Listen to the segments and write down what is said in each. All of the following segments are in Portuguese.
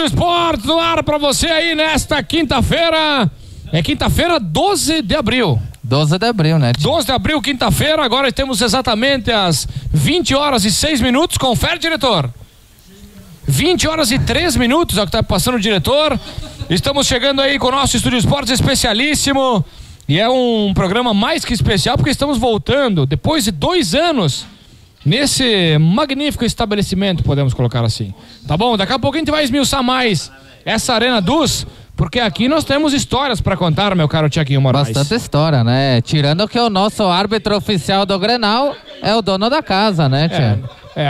Estúdio Esportes no ar pra você aí nesta quinta-feira. É quinta-feira, 12 de abril. 12 de abril, né? 12 de abril, quinta-feira. Agora temos exatamente as 20 horas e 6 minutos. Confere, diretor. 20 horas e 3 minutos é o que tá passando o diretor. Estamos chegando aí com o nosso Estúdio Esportes especialíssimo. E é um programa mais que especial porque estamos voltando depois de 2 anos nesse magnífico estabelecimento, podemos colocar assim. Tá bom? Daqui a pouco a gente vai esmiuçar mais essa Arena Dus, porque aqui nós temos histórias para contar, meu caro Tiaguinho Moraes. Bastante história, né? Tirando que o nosso árbitro oficial do Grenal é o dono da casa, né, Tiago?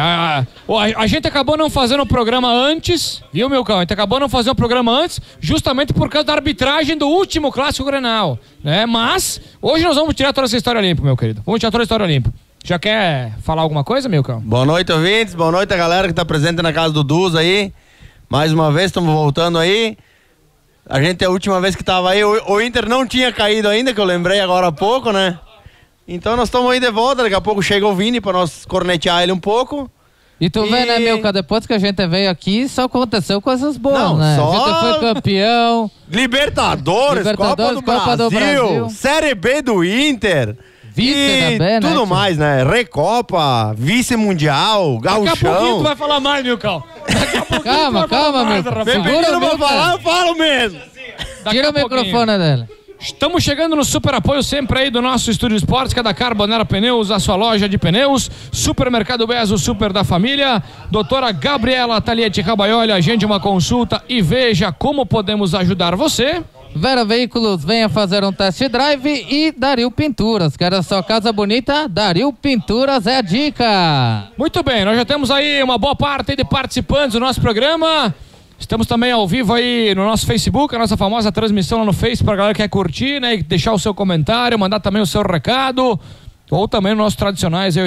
A gente acabou não fazendo o programa antes, viu, meu cão? A gente acabou não fazendo o programa antes, justamente por causa da arbitragem do último clássico Grenal, né? Mas hoje nós vamos tirar toda essa história limpa, meu querido. Vamos tirar toda a história limpa. Já quer falar alguma coisa, meu cão? Boa noite, ouvintes. Boa noite a galera que tá presente na casa do Dus aí. Mais uma vez, estamos voltando aí. A gente, a última vez que tava aí, o Inter não tinha caído ainda, que eu lembrei agora há pouco, né? Então nós estamos aí de volta. Daqui a pouco chega o Vini pra nós cornetear ele um pouco. E tu vê, né, Milka, depois que a gente veio aqui, só aconteceu coisas boas, não, né? Só... A gente foi campeão. Libertadores, Copa do Brasil, Série B do Inter. Vice e também, tudo né, mais, né? Recopa, vice-mundial, gauchão. Daqui a pouquinho tu vai falar mais, Milcão. Calma, Milka. Segura, não vou falar, eu falo mesmo. Tira o microfone dele. Estamos chegando no super apoio sempre aí do nosso Estúdio Esportes, que é da Carbonera Pneus, a sua loja de pneus, Supermercado Bezo, super da família. Doutora Gabriela Taliete Cabaioli, agende uma consulta e veja como podemos ajudar você. Vera Veículos, venha fazer um test drive. E Dario Pinturas, quer a sua casa bonita? Dario Pinturas é a dica. Muito bem, nós já temos aí uma boa parte de participantes do nosso programa. Estamos também ao vivo aí no nosso Facebook, a nossa famosa transmissão lá no Face para a galera que quer curtir, né? E deixar o seu comentário, mandar também o seu recado. Ou também no nosso tradicionais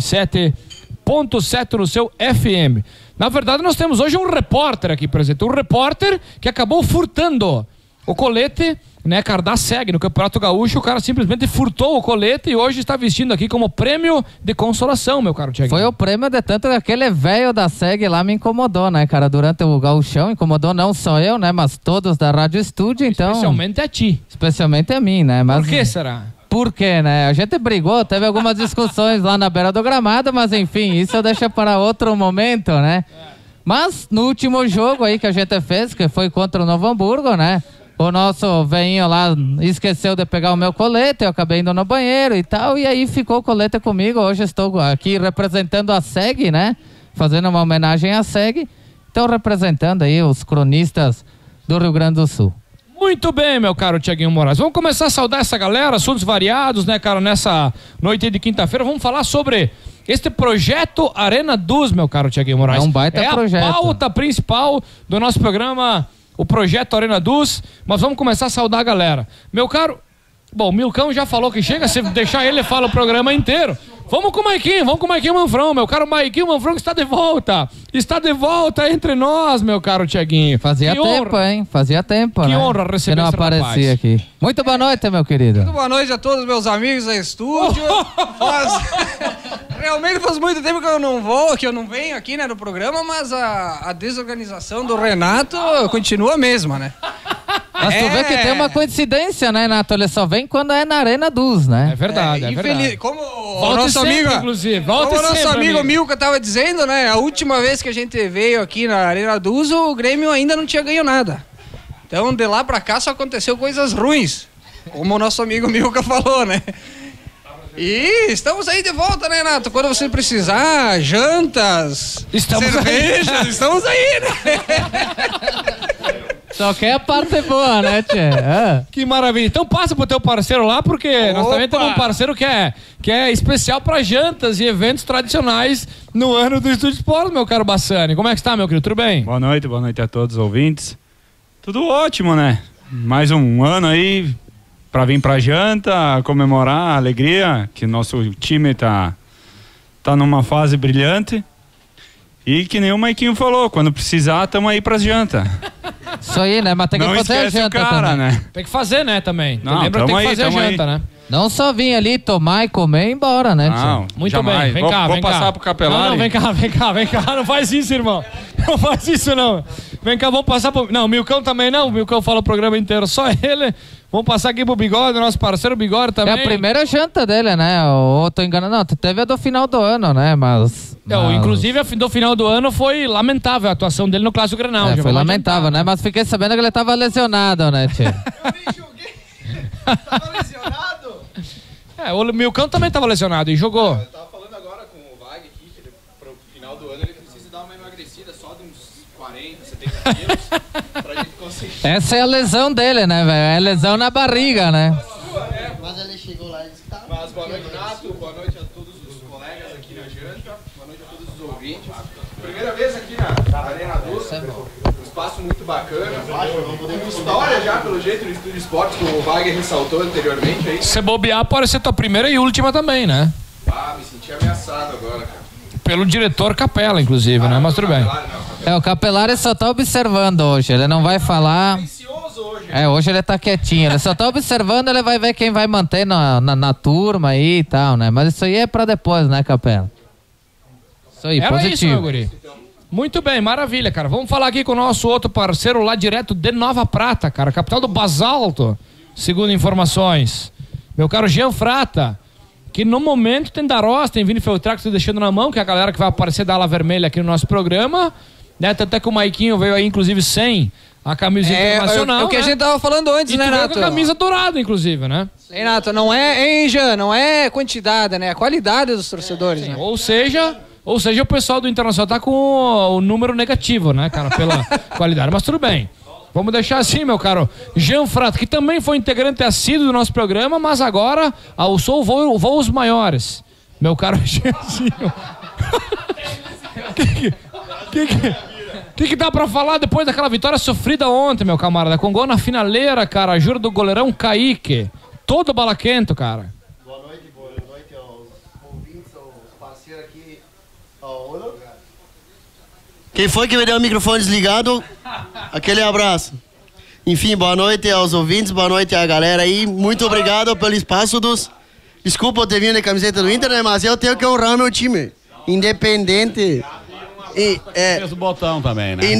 87.7 no seu FM. Na verdade, nós temos hoje um repórter aqui presente. Um repórter que acabou furtando o colete, né, cara, da SEG no Campeonato Gaúcho. O cara simplesmente furtou o colete e hoje está vestindo aqui como prêmio de consolação, meu caro Thiago. Foi o prêmio de tanto que aquele velho da SEG lá me incomodou, né, cara, durante o gauchão. Incomodou não só eu, né, mas todos da Rádio Estúdio, então... Especialmente a ti. Especialmente a mim, né. Mas... Por que será? Por quê, né? A gente brigou, teve algumas discussões lá na beira do gramado, mas enfim, isso eu deixo para outro momento, né. Mas no último jogo aí que a gente fez, que foi contra o Novo Hamburgo, né, o nosso velhinho lá esqueceu de pegar o meu colete, eu acabei indo no banheiro e tal, e aí ficou o colete comigo. Hoje estou aqui representando a SEG, né? Fazendo uma homenagem à SEG. Então representando aí os cronistas do Rio Grande do Sul. Muito bem, meu caro Tiaguinho Moraes. Vamos começar a saudar essa galera, assuntos variados, né, cara, nessa noite de quinta-feira. Vamos falar sobre este projeto Arena Dus, meu caro Tiaguinho Moraes. É um baita projeto. É a pauta principal do nosso programa, o projeto Arena Dus, mas vamos começar a saudar a galera. Meu caro, bom, o Milcão já falou que chega, se deixar ele fala o programa inteiro. Vamos com o Maiquinho Manfrão, meu caro Maiquinho Manfrão, que está de volta entre nós, meu caro Tiaguinho. Fazia tempo, hein? Fazia tempo, que né? honra receber esse rapaz. Que não aparecia aqui. Muito boa noite, meu querido. Muito boa noite a todos meus amigos da estúdio. Realmente faz muito tempo que eu não venho aqui, né, no programa, mas a desorganização do Renato continua a mesma, né? Mas tu vê que tem uma coincidência, né, Renato? Ele só vem quando é na Arena Dus, né? É verdade, é verdade. Como o nosso amigo, inclusive. Como o nosso amigo Milka tava dizendo, né? A última vez que a gente veio aqui na Arena Dus, o Grêmio ainda não tinha ganho nada. Então, de lá pra cá só aconteceu coisas ruins, como o nosso amigo Milka falou, né? E estamos aí de volta, né, Renato? Quando você precisar, jantas, cervejas, estamos aí, né? Só que é a parte boa, né, tchê? Que maravilha. Então passa pro teu parceiro lá, porque nós também temos um parceiro que é especial para jantas e eventos tradicionais no ano do Estúdio Esportes, meu caro Bassani. Como é que está, meu querido? Tudo bem? Boa noite a todos os ouvintes. Tudo ótimo, né? Mais um ano aí para vir pra janta, comemorar a alegria que nosso time tá numa fase brilhante. E que nem o Maiquinho falou, quando precisar, tamo aí pras jantas. Isso aí, né? Mas tem que fazer a janta cara, também. Né? Tem que fazer, né, também. Não, lembra que tem que fazer a janta, aí. Né? Não só vir ali, tomar e comer e ir embora, né? Não, muito jamais. Bem. Vou passar pro Capelari. Não, vem cá. Não faz isso, irmão. Não faz isso, não. Vem cá, vamos passar pro... Não, o Milcão também não. O Milcão fala o programa inteiro, só ele. Vamos passar aqui pro Bigode, nosso parceiro Bigode também. É a primeira janta dele, né? Ou tô enganado. Não, teve a do final do ano, né? Mas... Inclusive, a do final do ano foi lamentável a atuação dele no Clássico Grenal. Foi lamentável, né? Mas fiquei sabendo que ele tava lesionado, né, tio? Eu nem joguei. Tava lesionado? O Milcão também tava lesionado e jogou. Eu tava falando agora com o Wag aqui, que pro final do ano ele precisa dar uma emagrecida só de uns 40, 70 quilos pra gente conseguir. Essa é a lesão dele, né, velho? É a lesão na barriga, né? Mas ele chegou lá e disse que tava. Mas boa noite, Nato, boa noite a todos os colegas aqui na janta, boa noite a todos os ouvintes. Primeira vez aqui na Arena Doce, um espaço muito bacana. Com história já, pelo jeito, no Estúdio Esportes, como o Wagner ressaltou anteriormente aí. Se bobear, pode ser tua primeira e última também, né? Me senti ameaçado agora, cara. Pelo diretor Capela, inclusive, né? Mas tudo bem. O Capelari só tá observando hoje, ele não vai falar... hoje ele tá quietinho, ele só tá observando, ele vai ver quem vai manter na turma aí e tal, né? Mas isso aí é pra depois, né, Capela? Isso aí, Era positivo. isso, meu guri. Muito bem, maravilha, cara. Vamos falar aqui com o nosso outro parceiro lá direto de Nova Prata, cara. Capital do basalto, segundo informações. Meu caro Jean Frata, que no momento tem Darós, tem Vini Feltrax deixando na mão, que é a galera que vai aparecer da ala vermelha aqui no nosso programa. Né? Até que o Maiquinho veio aí, inclusive, sem a camisa internacional. É o que a gente tava falando antes, e né, Nato? com a camisa dourada, inclusive, né? Renato, não é, Jean, não é quantidade, né? É a qualidade dos torcedores, né? Ou seja, o pessoal do Internacional tá com o número negativo, né, cara, pela qualidade. Mas tudo bem. Vamos deixar assim, meu caro Jean Frato, que também foi integrante assíduo do nosso programa, mas agora alçou voos maiores. Meu caro Jeanzinho. que dá pra falar depois daquela vitória sofrida ontem, meu camarada? Com gol na finaleira, cara. A jura do goleirão Kaique. Todo balaquento, cara. Boa noite aos ouvintes, aos parceiros aqui. Quem foi que me deu o microfone desligado? Aquele abraço. Enfim, boa noite aos ouvintes, boa noite à galera aí. Muito obrigado pelo espaço dos... Desculpa eu ter vindo de camiseta do Inter, né? Mas eu tenho que honrar meu time. Independente... Fez o botão também, né?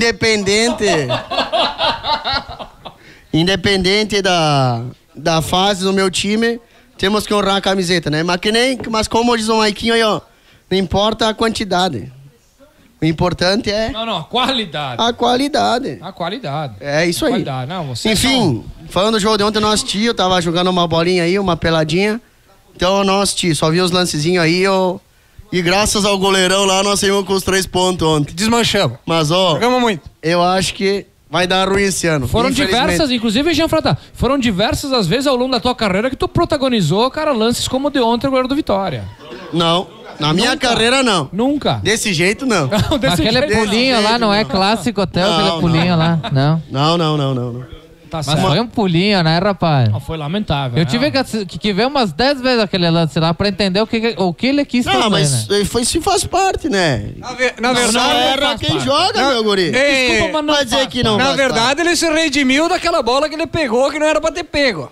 Independente da fase do meu time, temos que honrar a camiseta, né? Mas como diz o Maiquinho aí, ó, não importa a quantidade. O importante é... Não, a qualidade. A qualidade. A qualidade. É isso aí. Enfim, falando do jogo de ontem, eu não assisti, eu tava jogando uma bolinha aí, uma peladinha. Então eu não assisti, só vi os lancezinhos aí, E graças ao goleirão lá, nós saímos com os 3 pontos ontem. Desmanchamos. Mas, jogamos muito. Eu acho que vai dar ruim esse ano. Foram diversas, inclusive, Jean Frata, foram diversas as vezes ao longo da tua carreira que tu protagonizou, cara, lances como o de ontem, o goleiro do Vitória. Não. Na minha carreira, não. Nunca. Desse jeito, não. Aquele pulinho lá não é clássico hotel, aquele pulinho lá, não? Não. Tá Mas foi um pulinho, né, rapaz? Foi lamentável. Eu tive que ver umas 10 vezes aquele lance lá pra entender o que ele quis fazer, mas né? Se faz parte, né? Na verdade... Só erra quem joga, meu guri. Desculpa, mas não vai dizer que não. Na verdade, ele se redimiu daquela bola que ele pegou, que não era pra ter pego.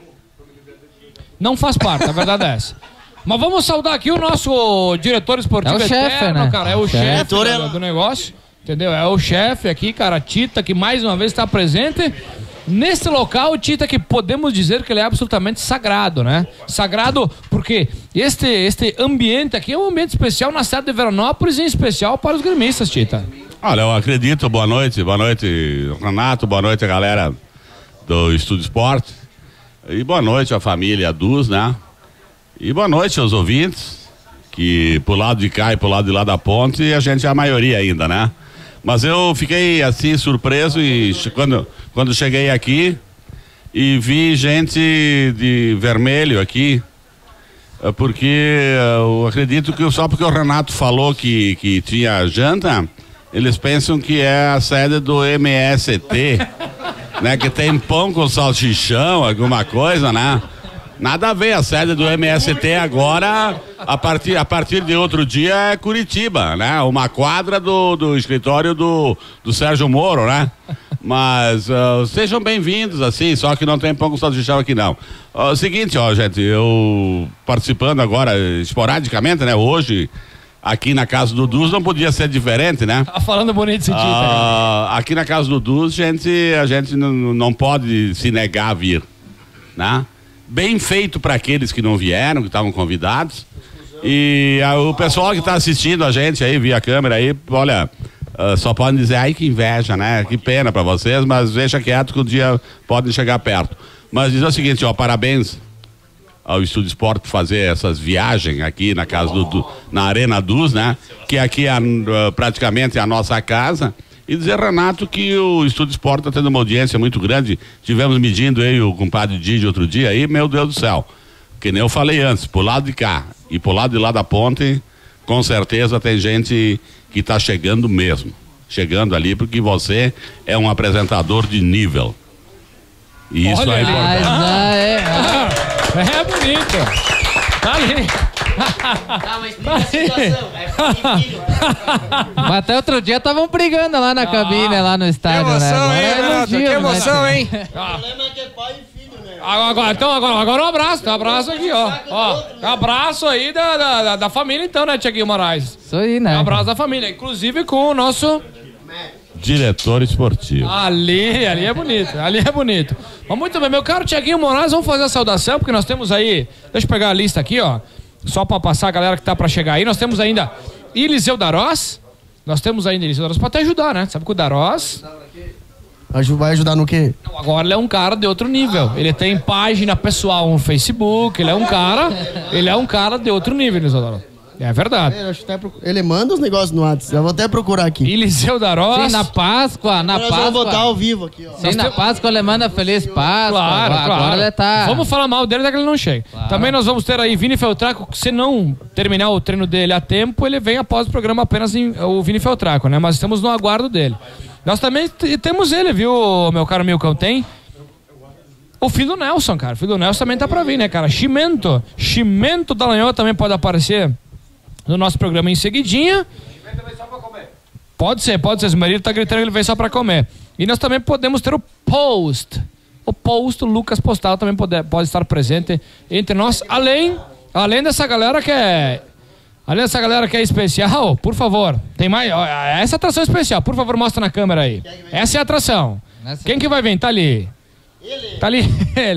Não faz parte, a verdade é essa. Mas vamos saudar aqui o nosso diretor esportivo chefe, né? cara. É o chefe do negócio, entendeu? É o chefe aqui, cara, Tita, que mais uma vez está presente nesse local, Tita, que podemos dizer que ele é absolutamente sagrado, né? Sagrado porque este ambiente aqui é um ambiente especial na cidade de Veranópolis, em especial para os gremistas, Tita. Olha, eu acredito, boa noite, Renato, boa noite a galera do Estúdio Esporte, e boa noite à família Dus, né? E boa noite aos ouvintes, que pro lado de cá e pro lado de lá da ponte, a gente é a maioria ainda, né? Mas eu fiquei assim surpreso e quando cheguei aqui e vi gente de vermelho aqui, porque eu acredito que só porque o Renato falou que tinha janta, eles pensam que é a sede do MST, né? Que tem pão com salsichão, alguma coisa, né? Nada a ver, a sede do MST agora, a partir de outro dia, é Curitiba, né? Uma quadra do escritório do Sérgio Moro, né? Mas sejam bem-vindos, assim, só que não tem pão com salsichão aqui, não. Seguinte, gente, eu participando agora esporadicamente, né? Hoje, aqui na casa do Dus não podia ser diferente, né? Tá falando bonito esse dia. Aqui na casa do Dus, a gente não pode se negar a vir, né? Bem feito para aqueles que não vieram, que estavam convidados. E o pessoal que está assistindo a gente aí via câmera aí, olha, só podem dizer, ai que inveja, né? Que pena para vocês, mas deixa quieto que um dia podem chegar perto. Mas dizer o seguinte, ó, parabéns ao Estúdio Esporte por fazer essas viagens aqui na casa na Arena Dus, né? Que aqui é praticamente a nossa casa. E dizer, Renato, que o Estúdio Esporte está tendo uma audiência muito grande. Tivemos medindo aí o compadre Didi outro dia aí, meu Deus do céu. Que nem eu falei antes, pro lado de cá e pro lado de lá da ponte, com certeza tem gente que está chegando mesmo. Chegando ali porque você é um apresentador de nível. E isso é importante. É bonito. Tá ali. Mas até outro dia estavam brigando lá na cabine, lá no estádio, que emoção, né? hein, Renato? Que emoção, hein? O problema é que é pai e filho, né? Agora um abraço. Um abraço aqui, ó. Abraço aí da família, então, né, Tiaguinho Moraes? Isso aí, né? Um abraço da família. Inclusive com o nosso diretor esportivo. Ali é bonito. Mas muito bem, meu caro Tiaguinho Moraes, vamos fazer a saudação, porque nós temos aí, deixa eu pegar a lista aqui, ó, só pra passar a galera que tá pra chegar aí. Nós temos ainda Eliseu Darós, pra te ajudar, né? Sabe que o Darós... Vai ajudar no quê? Não, agora ele é um cara de outro nível. Ele tem página pessoal no Facebook, ele é um cara de outro nível, Eliseu Darós. É verdade. Ele manda os negócios no WhatsApp. Eu vou até procurar aqui. Eliseu Darós. Sim, na Páscoa. Nós vamos botar ao vivo aqui, ó. Sim, na Páscoa ele manda Feliz Páscoa. Claro. Agora ele tá... Vamos falar mal dele até que ele não chega. Claro. Também nós vamos ter aí Vini Feltraco. Se não terminar o treino dele a tempo, ele vem após o programa apenas o Vini Feltraco, né? Mas estamos no aguardo dele. Nós também temos ele, viu, meu caro Milcão? Tem o filho do Nelson, cara. O filho do Nelson também tá pra vir, né, cara? Chimento Dallagnol também pode aparecer no nosso programa em seguidinha. Ele vem só pra comer. Pode ser. Seu marido tá gritando que ele vem só pra comer. E nós também podemos ter o Post. O Lucas Postal também pode estar presente entre nós. Além dessa galera que é... Além dessa galera que é especial, por favor, tem mais... Essa atração especial, por favor, mostra na câmera aí. Essa é a atração. Quem que vai vir? Tá ali. Tá ali.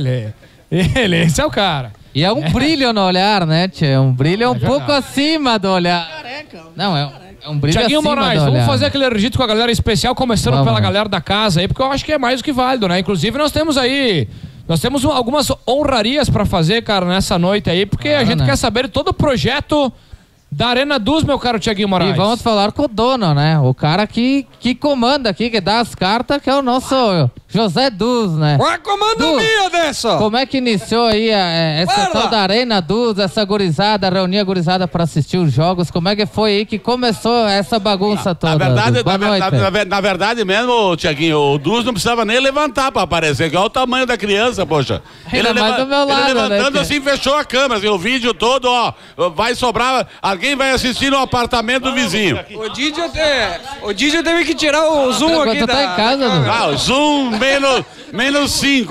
Ele. Esse é o cara. E é um brilho no olhar, né, tia? É um brilho um pouco acima do olhar. Não, é um brilho Tiaguinho acima Moraes, do olhar. vamos fazer aquele registro com a galera especial, começando pela galera da casa aí, porque eu acho que é mais do que válido, né? Inclusive nós temos algumas honrarias pra fazer, cara, nessa noite aí, porque a gente quer saber de todo o projeto da Arena Dus, meu caro Tiaguinho Moraes. E vamos falar com o dono, né? O cara que comanda aqui, que dá as cartas, que é o nosso José Dus, né? Ué, comando minha dessa! Como é que iniciou aí essa tal da Arena Dus, essa gurizada, reunir a gurizada pra assistir os jogos? Como é que foi aí que começou essa bagunça toda? Na verdade mesmo, Tiaguinho, o Dus não precisava nem levantar pra aparecer, que olha o tamanho da criança, poxa. Ele levantando assim, fechou a câmera, assim, o vídeo todo, ó, vai sobrar... Alguém vai assistir no apartamento do vizinho. O Didi teve que tirar o zoom aqui tá em casa, Du? Ah, o zoom menos 5.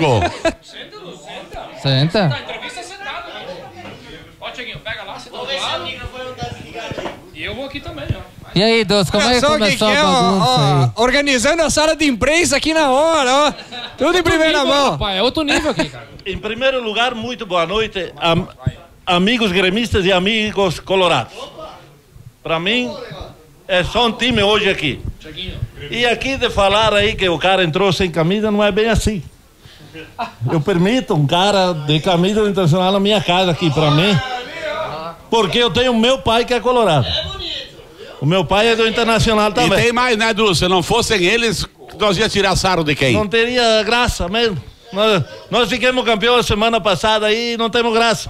Senta. Entrevista sentado. Ó, Tiaguinho, pega lá, senta do lado. E eu vou aqui também, ó. E aí, Dus, como é que começou a bagunça aí? Organizando a sala de imprensa aqui na hora, ó. Tudo em primeira mão. Rapaz, é outro nível aqui, cara. Em primeiro lugar, muito boa noite, amigos gremistas e amigos colorados. Para mim, é só um time hoje aqui. E aqui de falar aí que o cara entrou sem camisa, não é bem assim. Eu permito um cara de camisa do Internacional na minha casa aqui, para mim, porque eu tenho meu pai que é colorado. O meu pai é do Internacional também. E tem mais, né, Du? Se não fossem eles, nós ia tirar sarro de quem? Não teria graça mesmo. Nós ficamos campeões semana passada aí e não temos graça.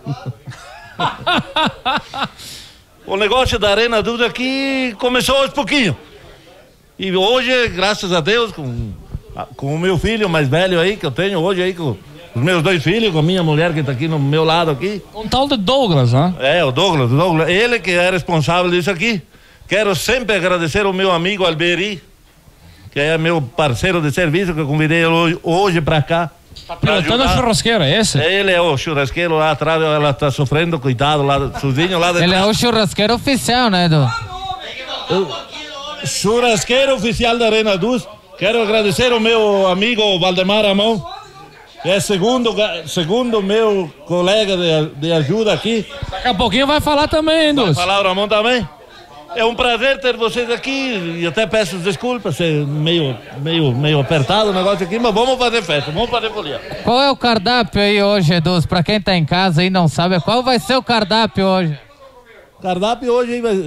O negócio da Arena Dus aqui começou aos pouquinhos. E hoje, graças a Deus, com o meu filho mais velho aí, que eu tenho hoje aí, com os meus 2 filhos, com a minha mulher que está aqui no meu lado aqui. Um tal de Douglas, né? É, o Douglas. Ele que é responsável disso aqui. Quero sempre agradecer ao meu amigo Alberi, que é meu parceiro de serviço, que eu convidei hoje para cá. Tá pilotando a churrasqueira, é esse? Ele é o churrasqueiro lá atrás, ela tá sofrendo, cuidado lá, sozinho lá dentro. Ele é o churrasqueiro oficial, né, Edu? Churrasqueiro oficial da Arena Dus. Quero agradecer ao meu amigo Valdemar Ramon, que é segundo meu colega de ajuda aqui. Daqui a pouquinho vai falar também, hein, Dus? Vai falar o Ramon também. É um prazer ter vocês aqui e até peço desculpas, ser meio apertado o negócio aqui, mas vamos fazer festa, vamos fazer folia. Qual é o cardápio aí hoje, Edu? Pra quem tá em casa e não sabe, qual vai ser o cardápio hoje? Cardápio hoje vai...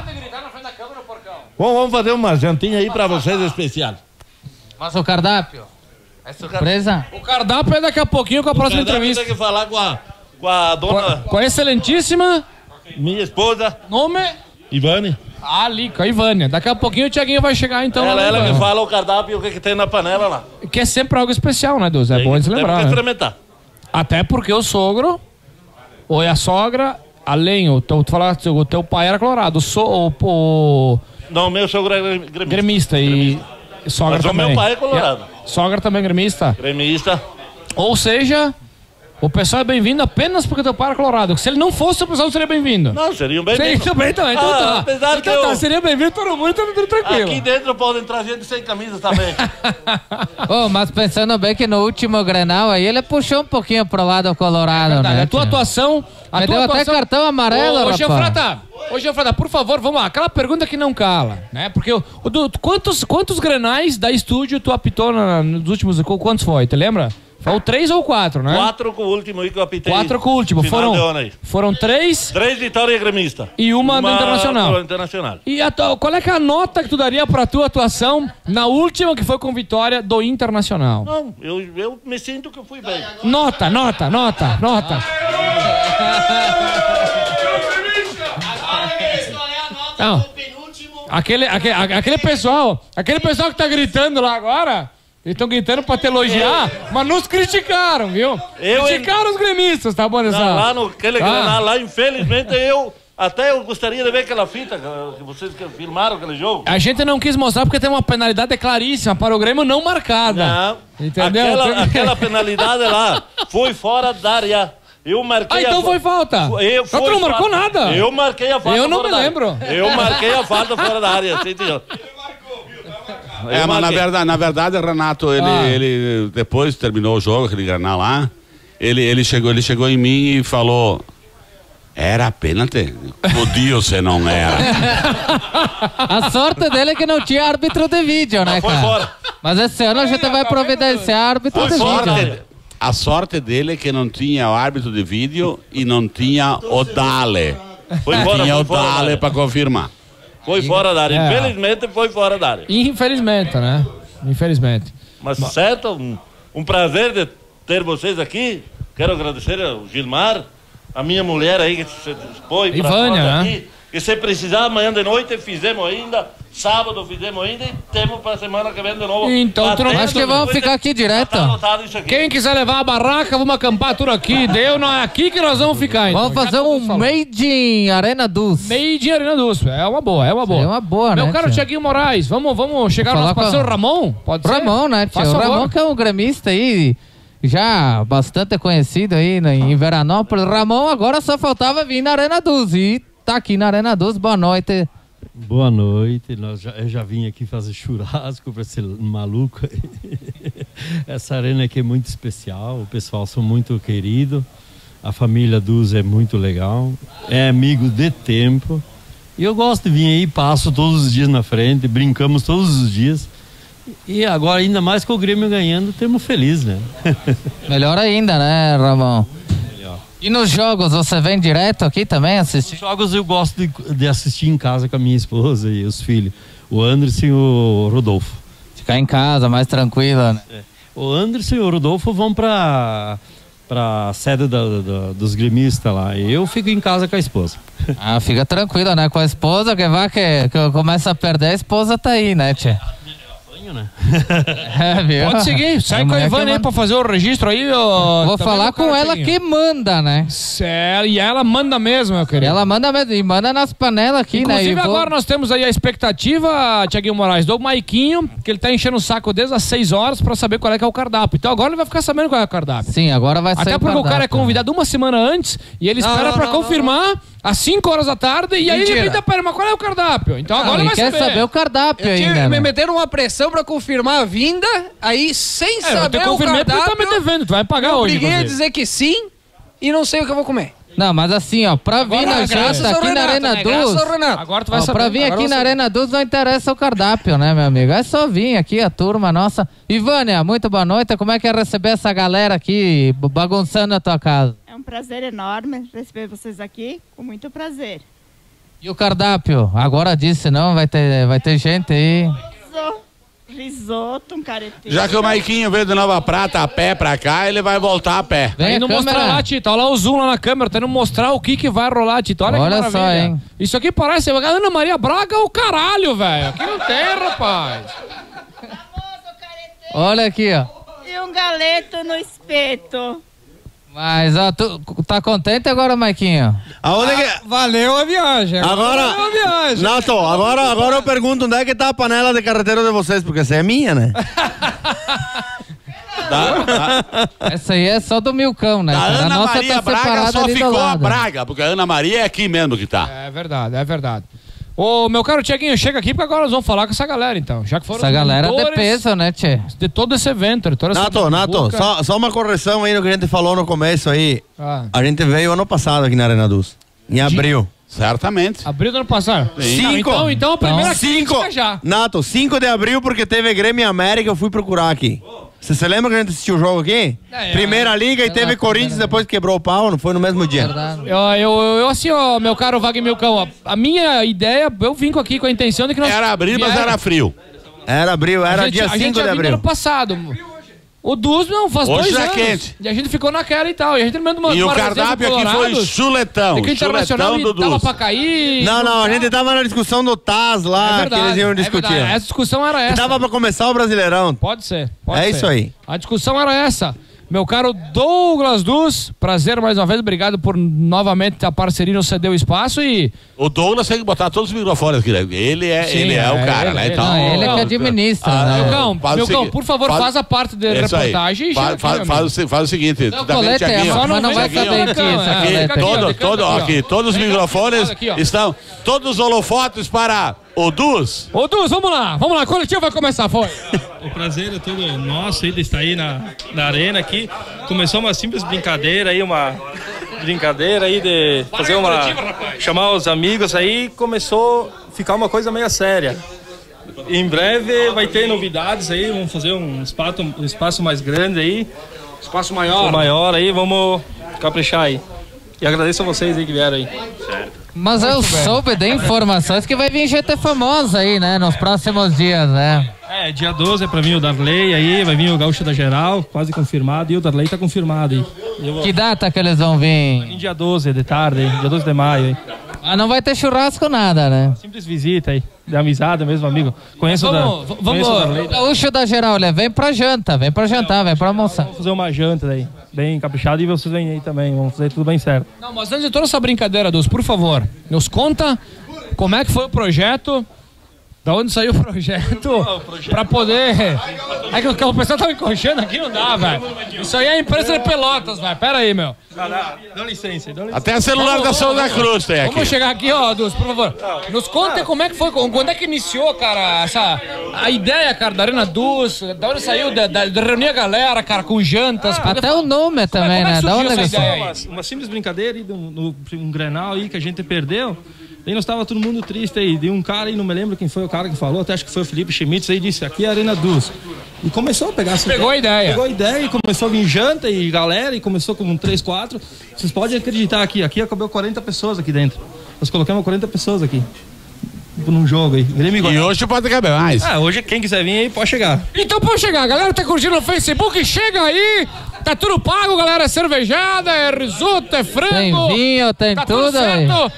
Vamos fazer uma jantinha aí pra vocês especial. Mas o cardápio? É surpresa? O cardápio é daqui a pouquinho com a próxima entrevista. Tem que falar com a dona... Com a excelentíssima... Minha esposa. Nome? Ivane. Ali, com a Ivânia. Daqui a pouquinho o Thiaguinho vai chegar, então. Ela que fala o cardápio e o que tem na panela lá. Que é sempre algo especial, né, Deus? É bom de lembrar. Tem que né? experimentar. Até porque o sogro, ou a sogra, além, tu falaste, o teu pai era colorado. Não, meu sogro é gremista. Gremista e sogra mas também. Mas o meu pai é colorado. Sogra também gremista? Gremista. Ou seja... O pessoal é bem-vindo apenas porque teu pai era colorado. Se ele não fosse, o pessoal seria bem-vindo. Não, seriam bem-vindos. Seria também, então tá. Apesar então tá, seria bem-vindo todo mundo, tá tudo tranquilo. Aqui dentro podem entrar gente sem camisa também. Mas pensando bem que no último Grenal aí, ele puxou um pouquinho pro lado colorado, né? A tua atuação... Mas deu até cartão amarelo, rapaz. Ô, Geofrata, por favor, vamos lá. Aquela pergunta que não cala, né? Porque quantos Grenais da estúdio tu apitou nos últimos... Quantos foi? Tu lembra? Foi 3 ou 4, né? 4 com o último aí que eu apitei. 4 com o último. Foram 3. 3 vitórias gremista. E uma do Internacional. Internacional. E qual é que é a nota que tu daria pra tua atuação na última que foi com vitória do Internacional? Não, eu me sinto que eu fui bem. Nota. Não. Aquele pessoal que tá gritando lá agora... Eles estão gritando pra te elogiar, mas nos criticaram, viu? Criticaram os gremistas, tá bom, nessa? Lá naquele Grenal, lá, infelizmente, eu gostaria de ver aquela fita que vocês filmaram, aquele jogo. A gente não quis mostrar porque tem uma penalidade claríssima para o Grêmio não marcada. Não, entendeu? Aquela penalidade lá foi fora da área. Eu marquei então foi falta. Tu não marcou nada. Eu marquei a falta. Eu não me lembro. Eu marquei a falta fora da área, entendeu? Mas na verdade, Renato, ele depois terminou o jogo, aquele Grenal lá, ele chegou em mim e falou: era pênalti? Podia se não era. A sorte dele é que não tinha árbitro de vídeo, né, cara? Fora. Mas esse ano a gente vai providenciar árbitro de vídeo. A sorte dele é que não tinha o árbitro de vídeo e não tinha o Dale. Tinha o Dale para confirmar. Foi fora da área. Infelizmente, foi fora da área. Infelizmente, né? Infelizmente. Mas certo, um prazer de ter vocês aqui. Quero agradecer ao Gilmar, a minha mulher aí que se dispõe para nós aqui. Né? E se precisar, amanhã de noite fizemos ainda, sábado fizemos ainda e temos para a semana que vem de novo. Então, acho que vamos ficar aqui direto. Quem quiser levar a barraca, vamos acampar tudo aqui. Não é aqui que nós vamos ficar. Então. Vamos fazer um Made in Arena Dus. Made in Arena Dus. É uma boa. É uma boa, né? Meu caro Thiaguinho Moraes, vamos chegar no nosso parceiro Ramon? Pode ser? Ramon, né, tio? O Ramon que é um gremista aí, já bastante conhecido aí em Veranópolis. Ramon agora só faltava vir na Arena Dus e tá aqui na Arena Dus. Boa noite. Boa noite. Eu já vim aqui fazer churrasco para ser maluco. Essa arena aqui é muito especial. O pessoal são muito querido. A família Dus é muito legal. É amigo de tempo. E eu gosto de vir aí, passo todos os dias na frente, brincamos todos os dias. E agora, ainda mais com o Grêmio ganhando, estamos felizes, né? Melhor ainda, né, Ramon? E nos jogos, você vem direto aqui também assistir? Nos jogos eu gosto de assistir em casa com a minha esposa e os filhos. O Anderson e o Rodolfo. Ficar em casa, mais tranquila, né? O Anderson e o Rodolfo vão para a sede dos gremistas lá. E eu fico em casa com a esposa. Ah, fica tranquila, né? Com a esposa, que começa a perder, a esposa tá aí, né, tia? né? Viu? Pode seguir, sai com a Ivana aí pra fazer o registro aí. Vou falar com ela que manda, né? Sério, e ela manda mesmo, meu querido. Ela manda mesmo, e manda nas panelas aqui, Inclusive, né? agora nós temos aí a expectativa, Thiaguinho Moraes, do Maiquinho, que ele tá enchendo o saco desde as 6 horas pra saber qual é que é o cardápio. Então agora ele vai ficar sabendo qual é o cardápio. Sim, agora vai sair. Até porque o cara é convidado uma semana antes e ele espera pra confirmar às 5 horas da tarde e aí ele fica, pera, mas qual é o cardápio? Então agora ele vai quer saber o cardápio ainda. Me meteram uma pressão pra confirmar a vinda, aí sem saber o cardápio. Tá me devendo, tu vai pagar hoje. Obriguei a dizer que sim e não sei o que eu vou comer. Não, mas assim, ó, pra vir na janta aqui na Arena Duz. Agora tu vai saber. Pra vir aqui na Arena Duz não interessa o cardápio, né, meu amigo? É só vir aqui, a turma nossa. Ivânia, muito boa noite. Como é que é receber essa galera aqui bagunçando a tua casa? É um prazer enorme receber vocês aqui, com muito prazer. E o cardápio? Agora disse, não? Vai ter gente aí. Risoto, um careteiro. Já que o Maiquinho veio de Nova Prata a pé pra cá, ele vai voltar a pé. Vem não mostrar lá, Tito. Olha lá o zoom lá na câmera, tá indo mostrar o que vai rolar, Tito. Olha que maravilha. Só, hein? Isso aqui parece a Ana Maria Braga ou caralho, velho. Aqui não tem, rapaz. Olha aqui, ó. E um galeto no espeto. Mas, ó, tu tá contente agora, Maiquinho? Valeu a viagem. Agora, valeu a viagem. Nato, agora eu pergunto onde é que tá a panela de carreteiro de vocês, porque essa é minha, né? Essa aí é só do Milcão, né? A Ana nossa Maria tá Braga só ficou a lado. Braga, porque a Ana Maria é aqui mesmo que tá. É verdade, é verdade. Ô, meu caro Tiaguinho, chega aqui porque agora nós vamos falar com essa galera, então. Já que foram essa galera de peso, né, Tchê? De todo esse evento. De toda essa Nato, só uma correção aí no que a gente falou no começo aí. A gente veio ano passado aqui na Arena Duz. Em abril. Certamente. Abril do ano passado? Sim. Então a primeira crítica já. Nato, 5 de abril porque teve Grêmio e América, eu fui procurar aqui. Você lembra que a gente assistiu o jogo aqui? Primeira liga e teve Corinthians, depois quebrou o pau, não foi no mesmo dia. Eu assim, ó, meu caro Wagner Milcão, a minha ideia, eu vim aqui com a intenção de que nós... Era abril, mas era frio. Era abril, era dia 5 de abril. Ano passado. O Duz não, faz hoje 2 anos. Quente. E a gente ficou naquela e tal. E a gente mandou e o cardápio aqui foi chuletão. Chuletão do Duz. Pra cair. Não, a gente tava na discussão do Taz lá, verdade, que eles iam discutir. Essa discussão era essa. Tava pra começar o Brasileirão. Pode ser. Isso aí. A discussão era essa. Meu caro Douglas Duz, prazer mais uma vez, obrigado por novamente a parceria nos ceder o espaço e... O Douglas tem que botar todos os microfones aqui, né? Ele é o cara, né? Então, ele é que administra. Milcão, por favor, faz a parte da reportagem. Faz o seguinte, mas não vai saber aqui, todos os microfones estão, todos os holofotes para o Duz. Ô Duz, vamos lá, o coletivo vai começar, foi. O prazer é todo nosso aí de estar aí na arena aqui. Começou uma simples brincadeira aí, de fazer chamar os amigos aí, começou a ficar uma coisa meio séria. Em breve vai ter novidades aí, vamos fazer um espaço mais grande aí. Espaço maior. Maior aí, vamos caprichar aí. E agradeço a vocês aí que vieram aí. Certo. Mas eu soube de informações que vai vir gente famosa aí, né? Nos próximos dias, né? Dia 12 é pra mim o Darley aí, vai vir o Gaúcho da Geral, quase confirmado, e o Darley tá confirmado aí. Que data que eles vão vir? Em dia 12 de tarde, dia 12 de maio aí. Ah, não vai ter churrasco nada, né? Simples visita aí, de amizade mesmo, amigo. Conheço vamos, o Darley. Gaúcho da Geral, né? Vem pra jantar, vem pra almoçar. Vamos fazer uma janta daí, bem caprichado, e vocês vêm aí também, vamos fazer tudo bem certo. Não, mas antes de toda essa brincadeira, Duz, por favor, nos conta como é que foi o projeto, da onde saiu o projeto, pra poder... É que o pessoal tá me encoxando aqui, não dá, velho. Isso aí é a empresa de Pelotas, velho. Pera aí, meu. Dá licença. Até celular da Souza Cruz tem aqui. Vamos chegar aqui, ó, Duz, por favor. Nos conta como é que foi, quando é que iniciou, cara, a ideia, cara, da Arena Duz, da onde saiu, de reunir a galera, cara, com jantas. Até o nome também, né? Da onde uma simples brincadeira aí, um Grenal aí que a gente perdeu. Aí nós tava todo mundo triste aí, de um cara aí, não me lembro quem foi o cara que falou, até acho que foi o Felipe Schmitz aí, disse, aqui é a Arena Duz. E começou a pegar... Pegou a ideia e começou a vir janta e galera, e começou com 3, 4. Vocês podem acreditar aqui acabou 40 pessoas aqui dentro. Nós colocamos 40 pessoas aqui. Num jogo aí. E hoje pode caber mais. Hoje quem quiser vir aí pode chegar. Então pode chegar, a galera tá curtindo no Facebook, chega aí, tá tudo pago, galera, é cervejada, é risoto, é frango. Tem vinho, tem tudo aí.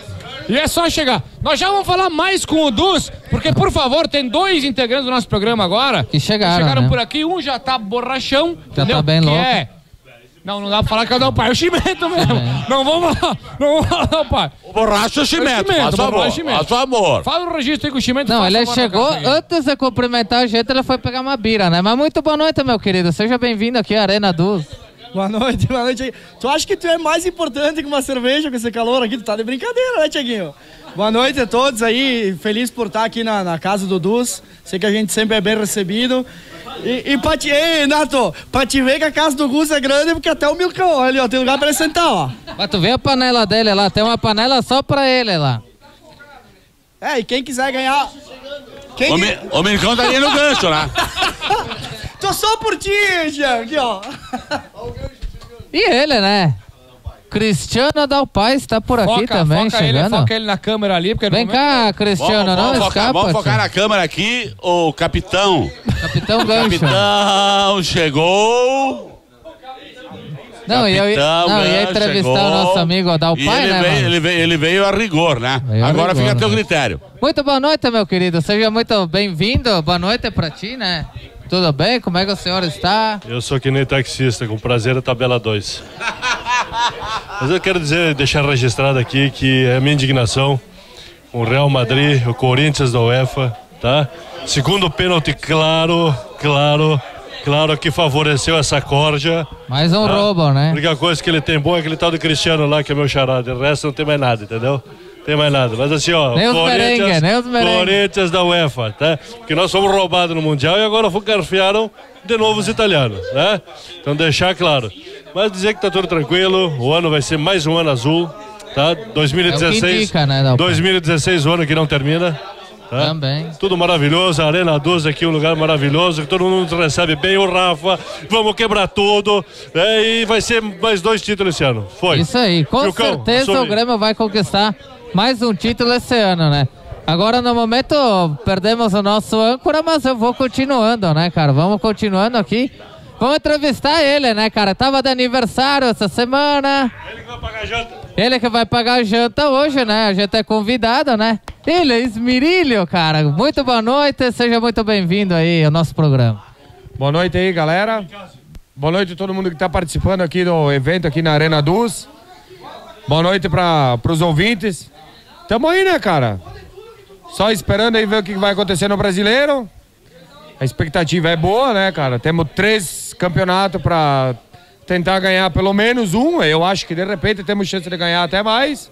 E é só chegar. Nós já vamos falar mais com o Dus, porque, por favor, tem 2 integrantes do nosso programa agora. Que chegaram, né? por aqui. Um já tá borrachão. Já entendeu? tá bem que louco. Não dá pra falar que é o pai. É o Chimento mesmo. Não vamos falar. Não vamos falar, pai. O borracho é o Chimento, faz favor. Fala o registro aí com o Chimento. Não, ele chegou, antes de cumprimentar a gente, ele foi pegar uma bira, né? Mas muito boa noite, meu querido. Seja bem-vindo aqui à Arena Dus. Boa noite, boa noite. Tu acha que tu é mais importante que uma cerveja com esse calor aqui? Tu tá de brincadeira, né, Tiaguinho? Boa noite a todos aí, feliz por estar aqui na casa do Dus. Sei que a gente sempre é bem recebido. Ei, Nato, pra te ver que a casa do Gus é grande, porque até o Milcão, ali, ó, tem lugar pra ele sentar, ó. Mas tu vê a panela dele lá, tem uma panela só pra ele lá. E quem quiser ganhar... O Milcão tá ali no gancho, né? Tô só por ti, Jean, aqui, ó. E ele, né? Cristiano Dalpaz está por aqui também, chegando. Foca ele na câmera ali. Porque Vem cá, Cristiano, não escapa. Vamos focar na câmera aqui, o capitão. Capitão Gancho. Capitão chegou. Não, eu ia entrevistar o nosso amigo Dalpaz, né? Ele veio a rigor, né? Agora fica a teu critério. Muito boa noite, meu querido. Seja muito bem-vindo. Boa noite pra ti, né? Tudo bem? Como é que o senhor está? Eu sou que nem taxista, com prazer a tabela 2. Mas eu quero deixar registrado aqui que é a minha indignação com o Real Madrid, o Corinthians da UEFA, tá? Segundo pênalti claro que favoreceu essa corja. Mais um roubo, né? A única coisa que ele tem bom é aquele tal de Cristiano lá, que é meu charada. O resto não tem mais nada, entendeu? Tem mais nada, mas assim, ó, nem os Corinthians da UEFA, tá? Porque nós fomos roubados no Mundial e agora garfiaram de novo os italianos, né? Então deixar claro. Mas dizer que tá tudo tranquilo, o ano vai ser mais um ano azul, tá? 2016, é indica, né, 2016 o ano que não termina. Tá? Também. Tudo maravilhoso, a Arena 12 aqui, um lugar maravilhoso, que todo mundo recebe bem, o Rafa, vamos quebrar tudo, né? E vai ser mais 2 títulos esse ano. Foi. Isso aí, com certeza o Grêmio vai conquistar mais um título esse ano, né? Agora, no momento, perdemos o nosso âncora, mas eu vou continuando, né, cara? Vamos continuando aqui. Vamos entrevistar ele, né, cara? Tava de aniversário essa semana. Ele que vai pagar a janta. Ele que vai pagar a janta hoje, né? A gente é convidado, né? Ele é Esmirilho, cara. Muito boa noite, seja muito bem-vindo aí ao nosso programa. Boa noite aí, galera. Boa noite a todo mundo que tá participando aqui do evento aqui na Arena Dus. Boa noite para os ouvintes. Tamo aí, né, cara? Só esperando aí ver o que vai acontecer no Brasileiro. A expectativa é boa, né, cara? Temos 3 campeonatos para tentar ganhar pelo menos um. Eu acho que de repente temos chance de ganhar até mais.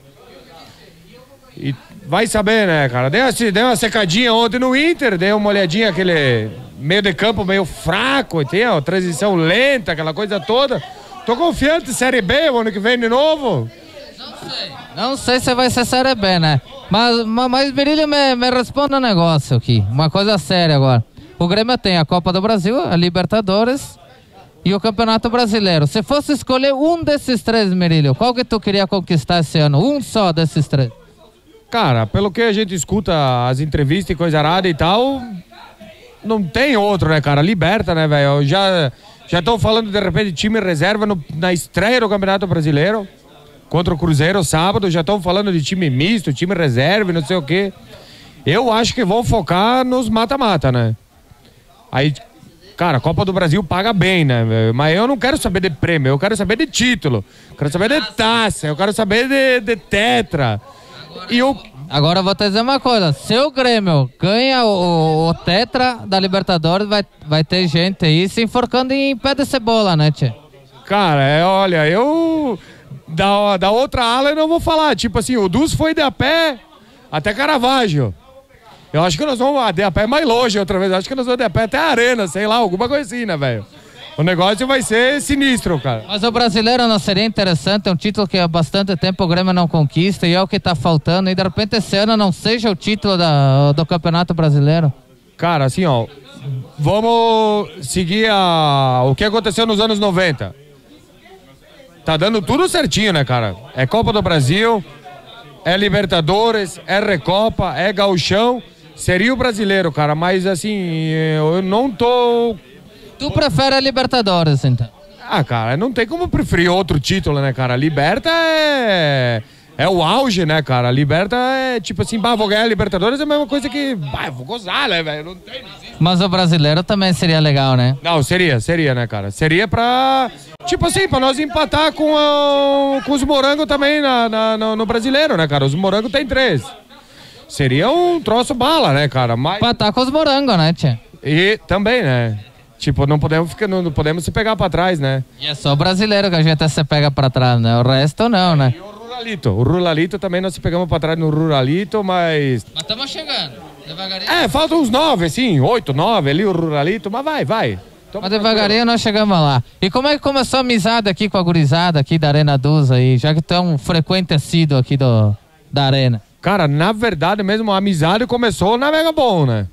E vai saber, né, cara? Dei uma secadinha ontem no Inter, dei uma olhadinha aquele meio de campo meio fraco, tem a transição lenta, aquela coisa toda. Tô confiante, Série B, o ano que vem de novo. Não sei se vai ser Série B, né? Mas Virilho, me responda um negócio aqui. Uma coisa séria agora. O Grêmio tem a Copa do Brasil, a Libertadores e o Campeonato Brasileiro. Se fosse escolher um desses 3, Virilho, qual que tu queria conquistar esse ano? Um só desses 3. Cara, pelo que a gente escuta as entrevistas e coisa arada e tal, não tem outro, né, cara? Liberta, né, velho? Já estão falando de repente de time reserva na estreia do Campeonato Brasileiro. Contra o Cruzeiro sábado, já estão falando de time misto, time reserva, não sei o quê. Eu acho que vão focar nos mata-mata, né? Aí, cara, a Copa do Brasil paga bem, né? Mas eu não quero saber de prêmio, eu quero saber de título. Eu quero saber de taça, eu quero saber de tetra. Agora eu vou te dizer uma coisa, se o Grêmio ganha o tetra da Libertadores, vai ter gente aí se enforcando em pé de cebola, né, tchê? Cara, olha, eu... Da outra ala eu não vou falar. Tipo assim, o Dus foi de a pé até Caravaggio. Eu acho que nós vamos de a pé mais longe outra vez. Acho que nós vamos de a pé até a Arena, sei lá, alguma coisa assim, né, velho? O negócio vai ser sinistro, cara. Mas o brasileiro não seria interessante? É um título que há bastante tempo o Grêmio não conquista e é o que tá faltando. E de repente esse ano não seja o título do Campeonato Brasileiro? Cara, assim, ó, vamos seguir o que aconteceu nos anos 90. Tá dando tudo certinho, né, cara? É Copa do Brasil, é Libertadores, é Recopa, é Gauchão. Seria o brasileiro, cara, mas assim, eu não tô... Tu prefere a Libertadores, então? Ah, cara, não tem como preferir outro título, né, cara? Liberta é é o auge, né, cara? A Liberta é tipo assim, vou ganhar a Libertadores, é a mesma coisa que, vou gozar, né, velho? Não tem. Mas o brasileiro também seria legal, né? Não, seria, né, cara? Seria pra, tipo assim, pra nós empatar com os morangos também no brasileiro, né, cara? Os morangos tem 3. Seria um troço bala, né, cara? Mas... Empatar com os morangos, né, tia? E também, né? Tipo, não podemos se pegar pra trás, né? E é só o brasileiro que a gente se pega pra trás, né? O resto não, né? E o Ruralito também nós se pegamos pra trás no Ruralito, mas... Mas estamos chegando, devagarinho. Faltam uns 9, assim, 8, 9 ali o Ruralito, mas vai. Mas devagarinho nós chegamos lá. E como é que começou a amizade aqui com a gurizada aqui da Arena Duz aí, já que tu é um frequente assíduo aqui da Arena? Cara, na verdade mesmo, a amizade começou na Mega Bom, né?